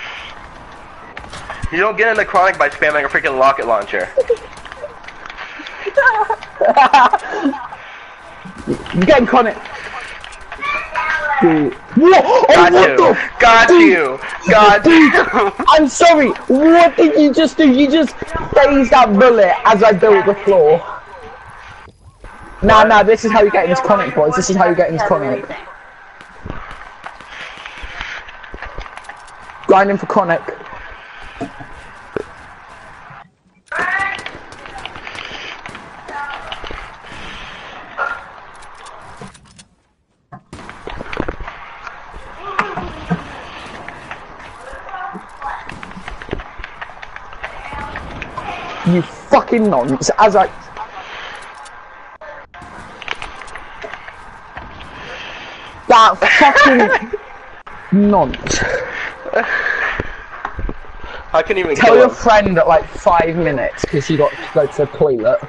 You don't get into chronic by spamming a freaking rocket launcher. You getting chronic? Dude. What? Oh, Got what you. the? Got Dude. you. Got you. I'm sorry. What did you just do? You just phased that bullet as I built the floor. Nah, nah. This is how you get into chronic, boys. This is how you get into chronic. Grinding for chronic. You fucking nonce, as I... That fucking... nonce. I can even Tell kill your him. friend at like five minutes, because you got to go to the toilet.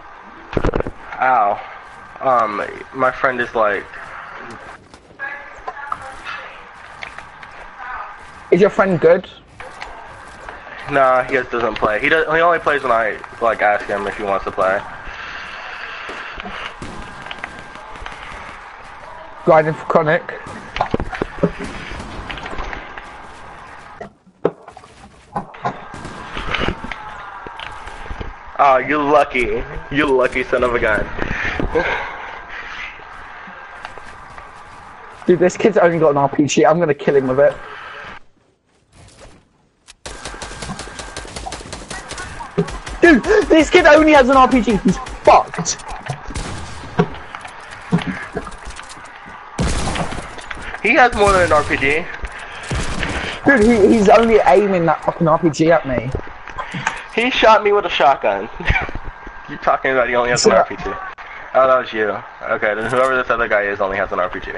Ow. Um, my friend is like... Is your friend good? Nah, he just doesn't play. He does. He only plays when I like ask him if he wants to play. Grinding for chronic. Oh, you lucky. You lucky son of a gun. Dude, this kid's only got an R P G. I'm gonna kill him with it. Dude, this kid only has an R P G. He's fucked. He has more than an R P G. Dude, he, he's only aiming that fucking R P G at me. He shot me with a shotgun. You're talking about he only has an R P G. Oh, that was you. Okay, then whoever this other guy is only has an R P G.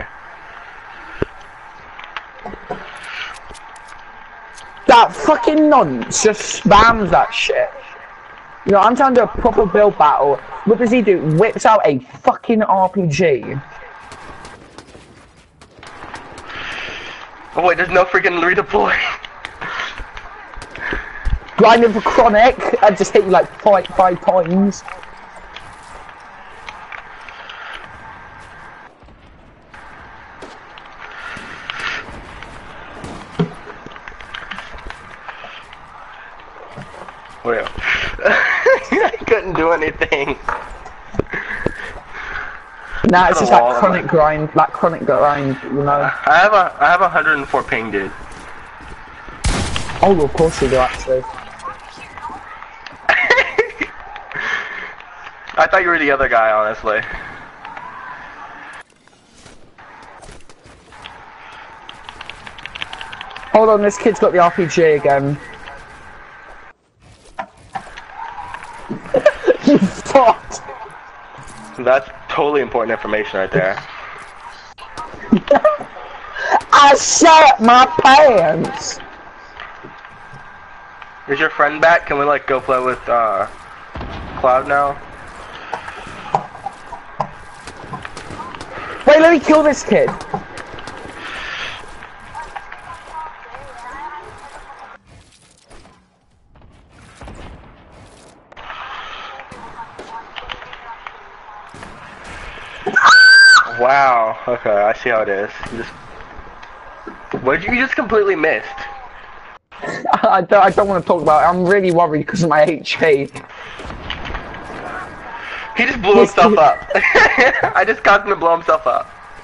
That fucking nonce just spams that shit. You know, I'm trying to do a proper build battle. What does he do? Whips out a fucking R P G. Oh wait, there's no freaking redeploy. Grinding for chronic. I just hit you like five, five times. Wait. I couldn't do anything. Nah, it's just that Oh, chronic grind, that chronic grind, you know. I have a I have a one hundred four ping, dude. Oh, of course you do, actually. I thought you were the other guy, honestly. Hold on, this kid's got the R P G again. You fucked! That's totally important information right there. I shot my pants! Is your friend back? Can we like go play with uh Cloud now? Wait, let me kill this kid. Wow. Okay, I see how it is. You just... What did you just completely missed? I don't, I don't want to talk about it. I'm really worried because of my H P. He just blew himself up. I just caused him to blow himself up.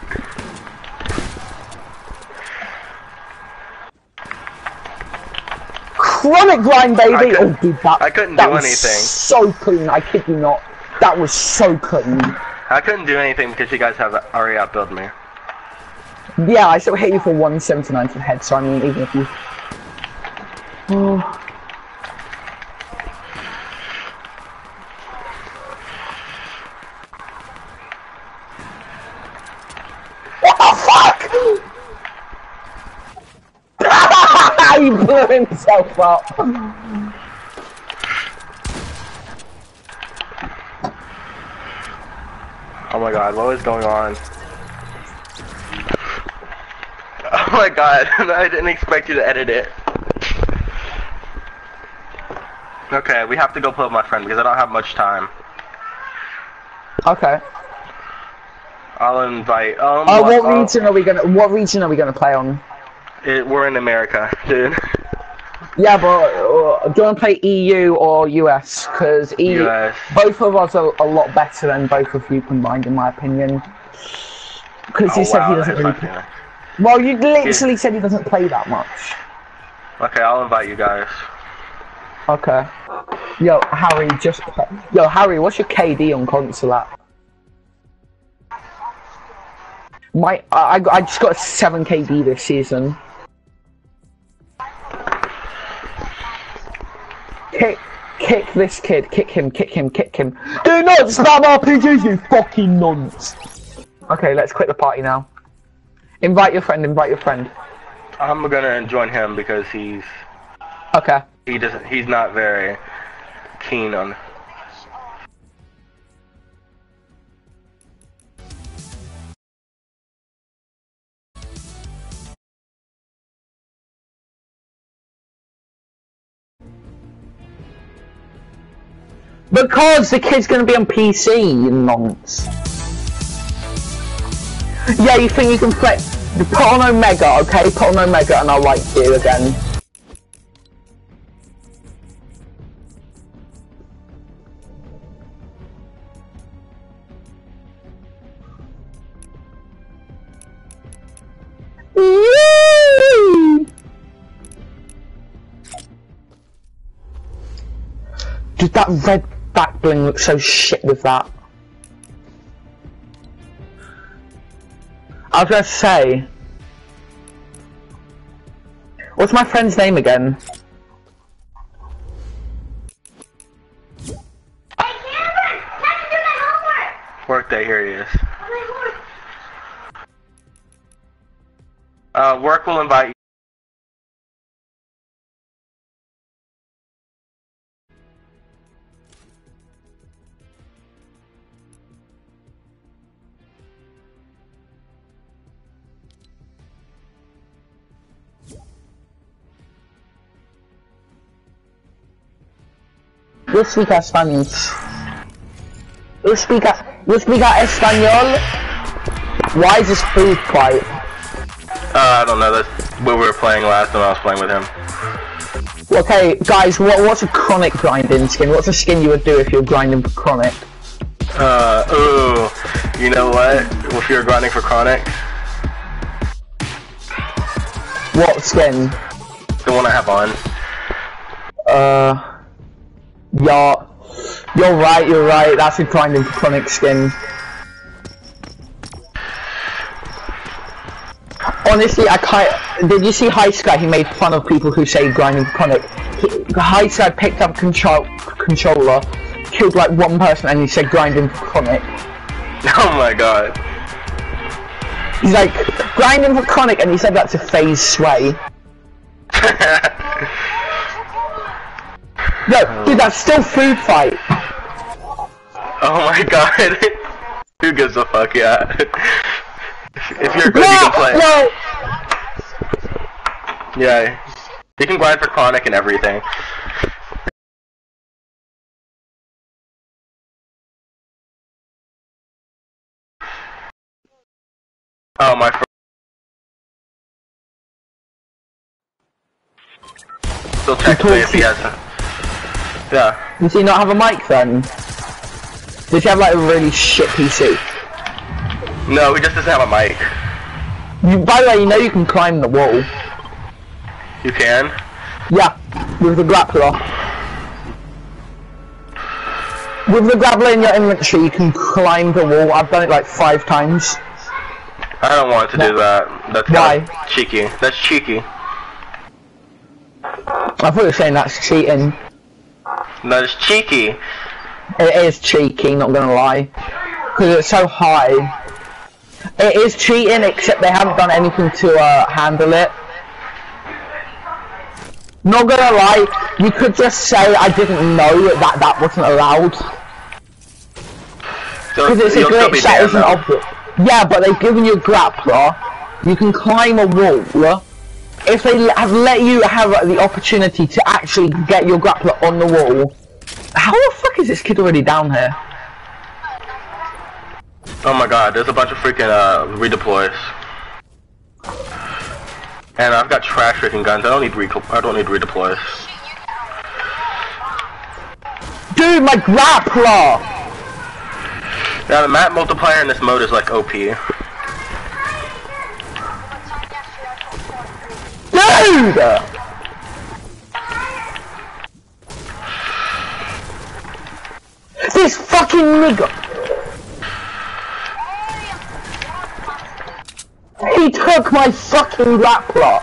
Chronic grind, baby! Oh, dude, that, I couldn't that do was anything. so clean, I kid you not. That was so clean. I couldn't do anything because you guys have already outbuilt me. Yeah, I still hit you for one seventy-nine to the head, so I mean, even if you... Oh. What the fuck?! He blew himself up. Oh my god, what was going on? Oh my god, I didn't expect you to edit it. Okay, we have to go play with my friend because I don't have much time. Okay. I'll invite. Um, Oh, what, what uh, region are we gonna? What region are we gonna play on? it, we're in America, dude. Yeah, but uh, do you want to play E U or U S? Because E U, U S. both of us are a lot better than both of you combined, in my opinion. Because Oh, you said wow, he doesn't that's really. not fair. Well, you literally said he doesn't play that much. Okay, I'll invite you guys. Okay. Yo, Harry, just play. Yo, Harry, what's your K D on console at? My, I, I got- I just got a seven K D this season. Kick, kick this kid, kick him, kick him, kick him. Do not spam R P Gs, you fucking nonce. Okay, let's quit the party now. Invite your friend, invite your friend. I'm gonna join him because he's Okay. he doesn't he's not very keen on. Because the kid's gonna be on P C, you nonce. Yeah, you think you can play... Put on Omega, okay? Put on Omega and I'll like you again. Woo! Dude, that red back bling looks so shit with that. I was gonna say... What's my friend's name again? Workday, here he is. Uh, work will invite you. Yo speak Spanish. Yo speak, yo speak Espanol. Why is this food quiet? Uh, I don't know, that's what we were playing last time I was playing with him. Okay, guys, what, what's a chronic grinding skin? What's a skin you would do if you're grinding for chronic? Uh, ooh, you know what? If you're grinding for chronic, What skin? the one I have on. Uh, you're, you're right, you're right, that's a grinding for chronic skin. Honestly, I can't. Did you see High Sky? He made fun of people who say grinding for chronic. He, High Sky picked up control controller, killed like one person, and he said grinding for chronic. Oh my god. He's like grinding for chronic, and he said that to FaZe Sway. No, dude, that's still food fight. Oh my god. Who gives a fuck, yeah. If you're good, No, you can play. no. Yeah, you can grind for chronic and everything. Oh, my friend. Still text me if he has. Yeah. Does he not have a mic then? Does Does he have like a really shit P C? No, he just doesn't have a mic. You, by the way, you know you can climb the wall. You can? Yeah, with the grappler. With the grappler in your inventory, you can climb the wall. I've done it like five times. I don't want to do that. That's Why? kind of cheeky. That's cheeky. I thought you were saying that's cheating. That is cheeky. It is cheeky, not gonna lie. Because it's so high. It is cheating, except they haven't done anything to uh, handle it. Not gonna lie, you could just say I didn't know that that wasn't allowed. Because it's a glitch that isn't obvious. Yeah, but they've given you a grappler. You can climb a wall. If they have let you have the opportunity to actually get your grappler on the wall, how the fuck is this kid already down here? Oh my god, there's a bunch of freaking uh, redeploys. And I've got trash freaking guns. I don't need re I don't need redeploys. Dude, my grappler! Now the map multiplier in this mode is like O P. Dude! This fucking nigga! He took my fucking grappler!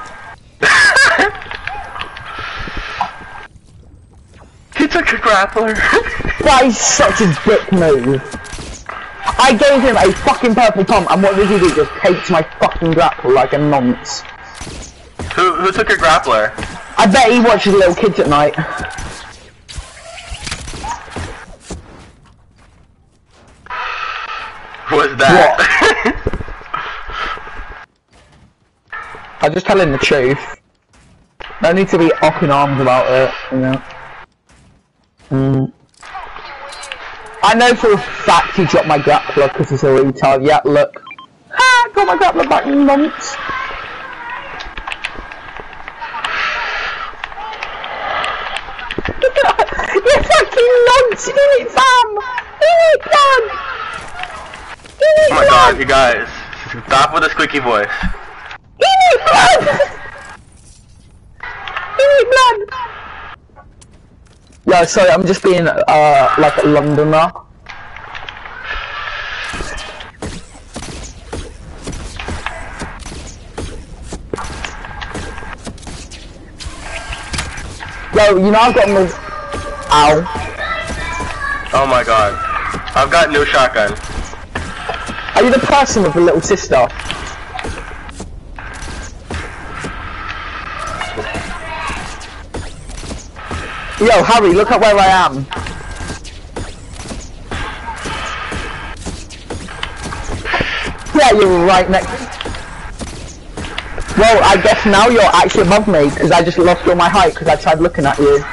He took your grappler! That is such a dick move. I gave him a fucking purple tom, and what did he do? Just takes my fucking grappler like a nonce. Who, who took your grappler? I bet he watches little kids at night. What's that? I just tell him the truth. No need to be up in arms about it, you know. Mm. I know for a fact he dropped my grappler because he's a retard. Yeah, look. Ha! Got my grappler back, nonce. You fucking nonce! Eat it, fam! Eat it, fam! Eat it, Oh my god, you guys. Stop with the squeaky voice. Eat it, blood! Eat it, blood! Yeah, sorry, I'm just being, uh, like a Londoner. Yo, you know I've got my... Ow. Oh my god. I've got no shotgun. Are you the person with the little sister? Yo, Harry, look at where I am. Yeah, you're right next. Well, I guess now you're actually above me, because I just lost all my height because I tried looking at you.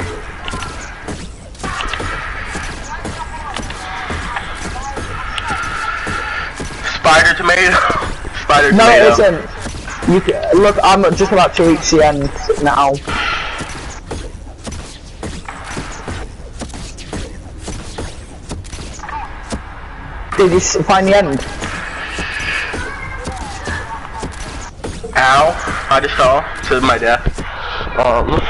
Spider tomato. Spider No, tomato. it isn't. You can, look, I'm just about to reach the end now. Did you s- find the end? Ow. I just fell to my death. Um.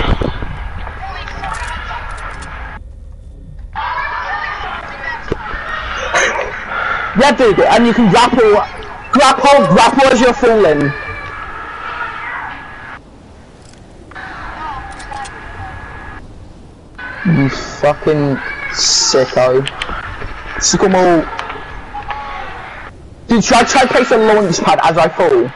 Yeah, dude, and you can grapple, grapple, grapple as you're falling. You fucking sicko. Sicko. Dude, should I try to place a launch pad as I fall?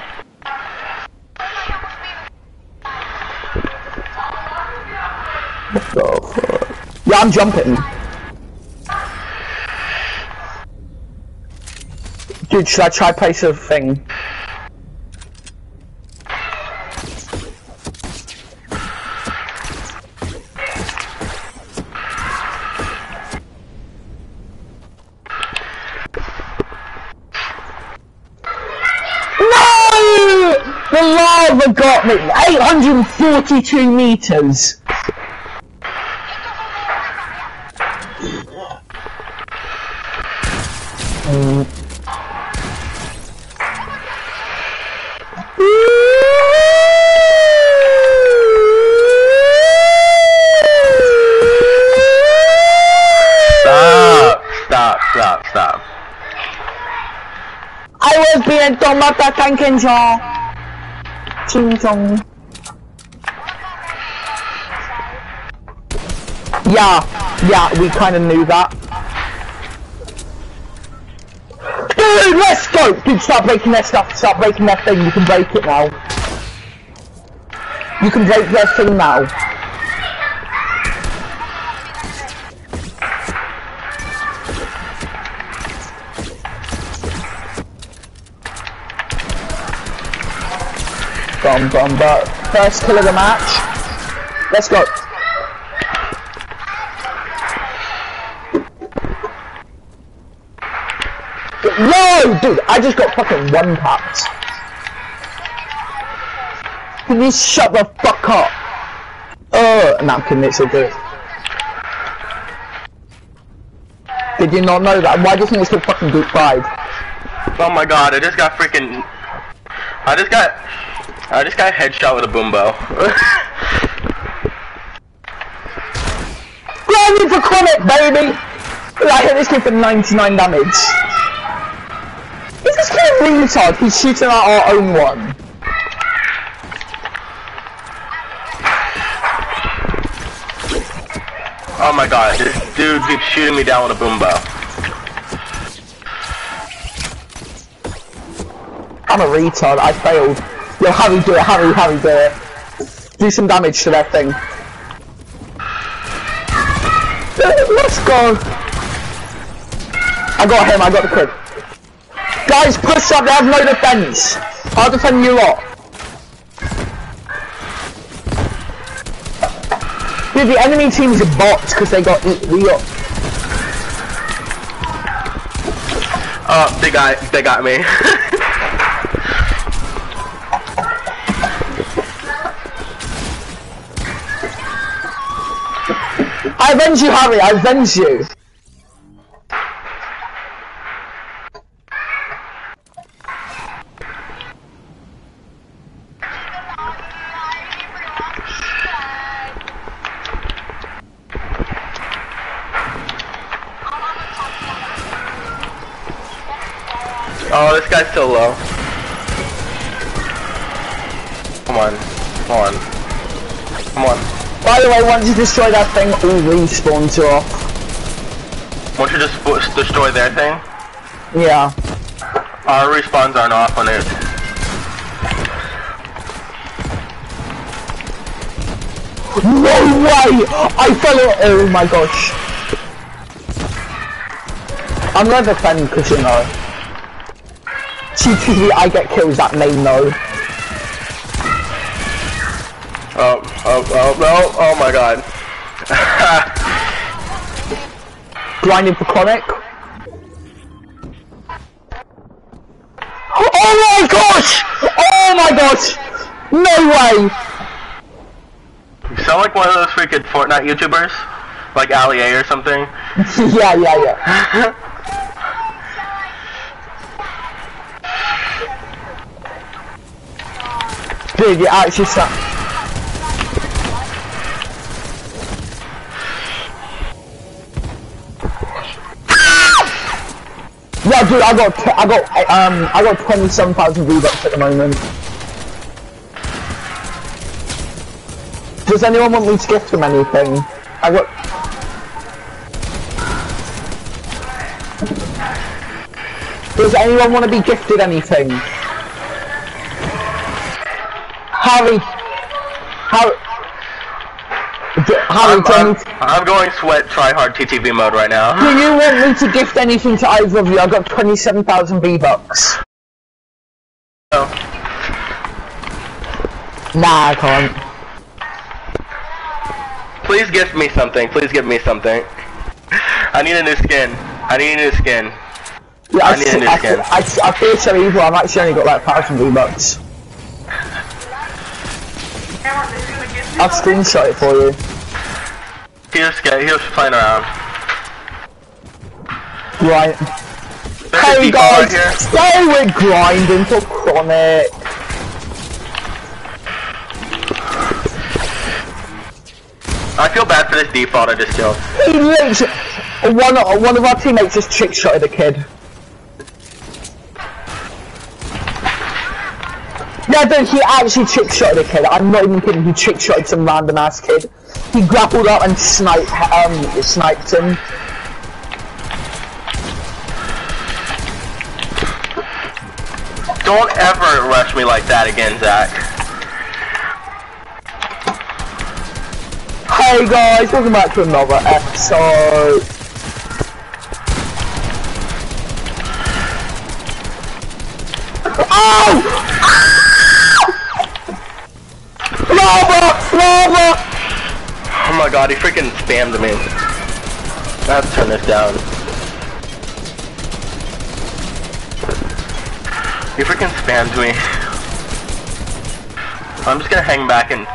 What the fuck? Yeah, I'm jumping. Dude, should I try to place a thing? The lava got me! eight hundred forty-two meters! Mm. Stop! Stop! Stop! Stop! I was being told about that tanking song. Ching chong. Yeah, yeah, we kind of knew that. Dude, let's go! Dude, start breaking their stuff, start breaking their thing, you can break it now. You can break their thing now. Bum bum bum. First kill of the match. Let's go. No, dude, I just got fucking one tapped. Can you shut the fuck up? Oh, napkin, it's so good. Did you not know that? Why do you think it's called fucking Good Pride? Oh my god, I just got freaking... I just got... I just got headshot with a boombo. Grinding for Chronic, baby! I hit this kid for ninety-nine damage. Is this kid a retard? He's shooting at our own one. Oh my god, this dude keeps shooting me down with a boombo. I'm a retard, I failed. Yo, Harry, do it, Harry, Harry, do it. Do some damage to that thing. Let's go. I got him, I got the kid. Guys, push up, they have no defense. I'll defend you lot. Dude, the enemy team's are bots because they got we got. Oh, they got they got me. I avenge you, Harry. I avenge you. Oh, this guy's still low. Come on. Come on. Come on. By the way, once you destroy that thing, all respawns are off. Once you just destroy their thing? Yeah. Our respawns aren't off when it... No way! I fell out. Oh my gosh. I'm gonna defend because you know. T T V, I get kills that may know. Oh, oh, oh, no, oh my god. Grinding for Chronic. Oh my gosh! Oh my gosh! No way! You sound like one of those freaking Fortnite YouTubers? Like Ali A or something? Yeah, yeah, yeah. Dude, you actually suck. Yeah, dude, I got, t I got, um, I got twenty-seven thousand V-Bucks at the moment. Does anyone want me to gift them anything? I got. Does anyone want to be gifted anything? Harry, Harry, Harry, I'm, tell I'm, me. I'm going sweat try hard T T V mode right now. Do you want me to gift anything to either of you? I got twenty-seven thousand V-Bucks. No. Nah, I can't. Please gift me something. Please give me something. I need a new skin. I need a new skin. Yeah, I, I need a new I, skin. I, I, I feel so evil. I'm actually only got like one thousand V-Bucks. I'll screenshot it for you. He was scared. He was playing around. Right. There's Hey default right guys, here. stay with grinding for Chronic. I feel bad for this default I just killed. He literally, one, one of our teammates just trick shotted a kid. Yeah, dude, he actually trick shotted a kid. I'm not even kidding. He trick shotted some random ass kid. He grappled up and sniped, um, sniped him. Don't ever rush me like that again, Zach. Hey guys, welcome back to another episode. Oh! Lava! Lava! Oh my god, he freaking spammed me. I have to turn this down. He freaking spammed me. I'm just gonna hang back and...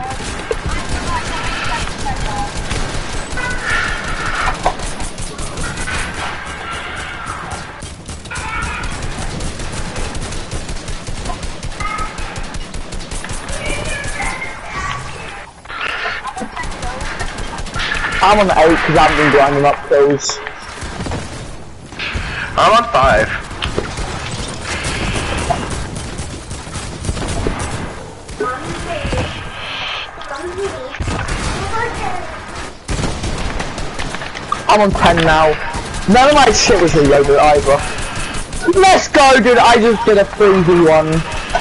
I'm on eight because I haven't been grinding up kills. I'm on five. I'm on ten now. None of my shit was reloaded either. Let's go, dude. I just did a three v one.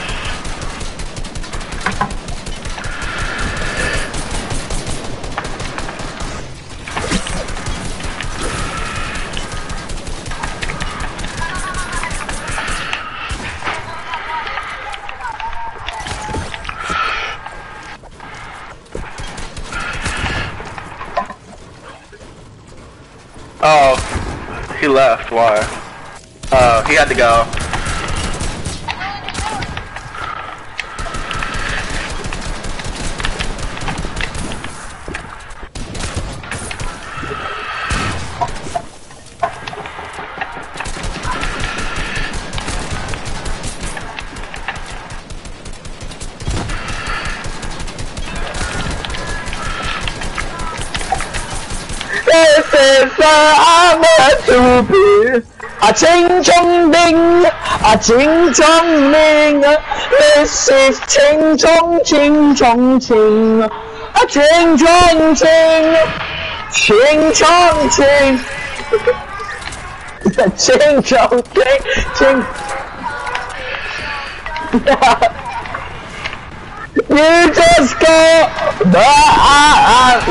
Oh, he left. Why? Oh, he had to go. This is where I'm meant to be. A ching chong ding, a ching chong ding. This is ching chong ching chong ching. A ching chong ching, ching chong ching. Ching chong ching ching. You just got the.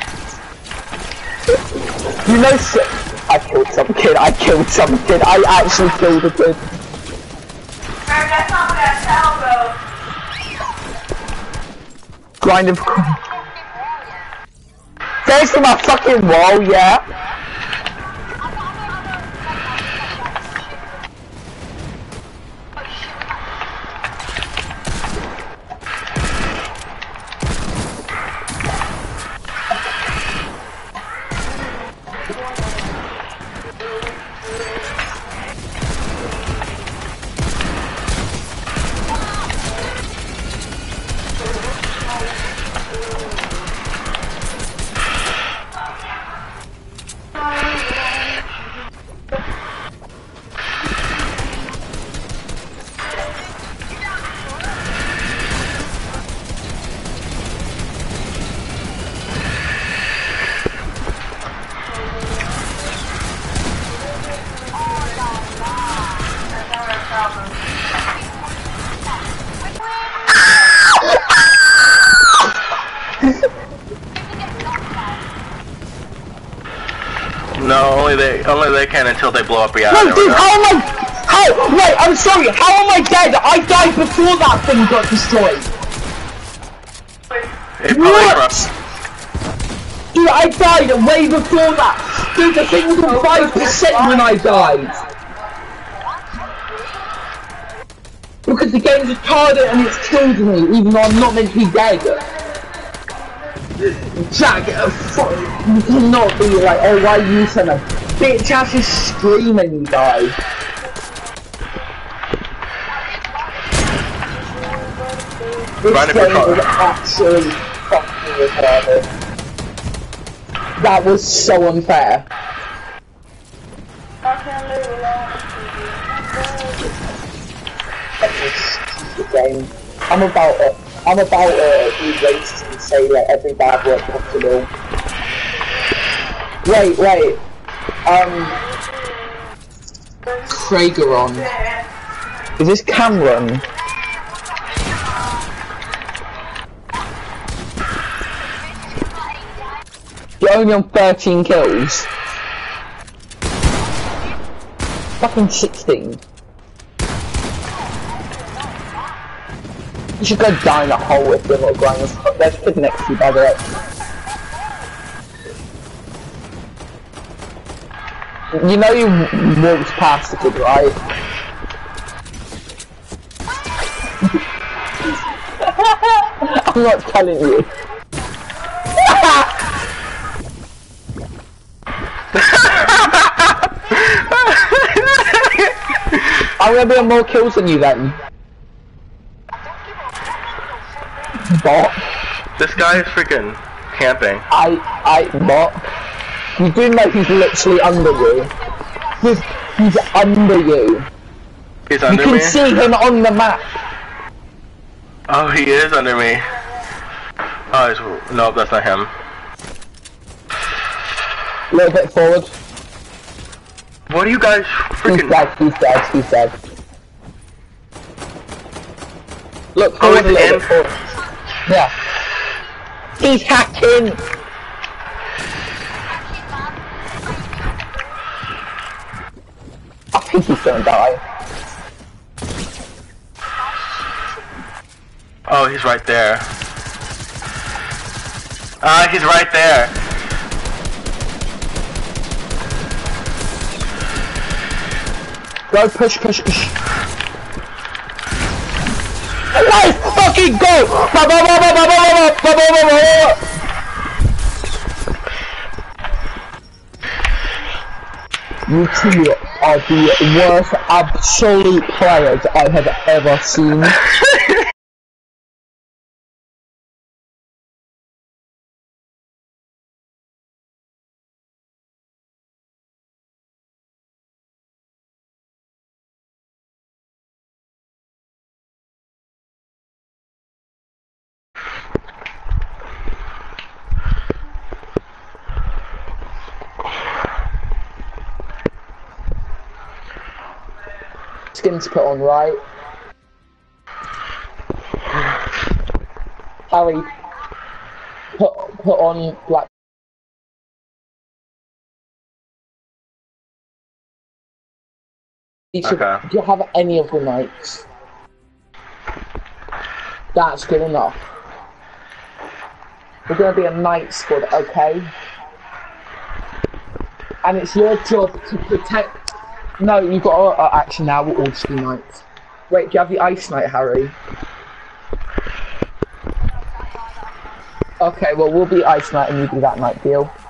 You know, I killed some kid. I killed some kid. I actually killed a kid. That's not what I tell, bro. Grinding for. Thanks for my fucking wall, yeah. No, only they, only they can until they blow up reality. No, dude, how am I? How? Wait, I'm sorry. How am I dead? I died before that thing got destroyed. It What? Dude, I died way before that. Dude, the thing was on five percent when I died. Because the game's retarded and it's killed me, even though I'm not meant to be dead. Jack, uh, fuck, you cannot be like, oh, why you send a bitch ass is screaming, you guys. This Run it game for was actually fucking retarded. That was so unfair. That was a stupid game. I'm about it. I'm about it. Be racist and say that every bad word possible. Wait, wait. Um. Krageron. Is this Cameron? You're only on thirteen kills. Fucking sixteen. You should go die in a hole with your little grinders. There's a kid next to you, by the way. You know you walked past the kid, right? I'm not telling you. I'm gonna be on more kills than you then. Bot. This guy is freaking camping. I, I, bot. You do know he's literally under you. He's, he's under you. He's under you me? can see him on the map. Oh, he is under me. Oh, he's, nope, that's not him. A little bit forward. What are you guys freaking... He's dead, he's dead, he's dead. Look, Oh, forward a he's little in? bit forward. Yeah. He's hacking! I think he's gonna die. Oh, he's right there. Ah, uh, he's right there. Go, push, push, push. Let's fucking go! Ba ba ba ba ba ba ba ba ba ba ba. You two are the worst absolute players I have ever seen. Skins put on, right? Harry, put put on black. You should, Okay. do you have any of the nights? That's good enough. We're gonna be a night squad, okay? And it's your job to protect. No, you've got to, uh, actually now we'll all just be knights. Wait, do you have the ice knight, Harry? Okay, well we'll be ice knight and you do that night deal.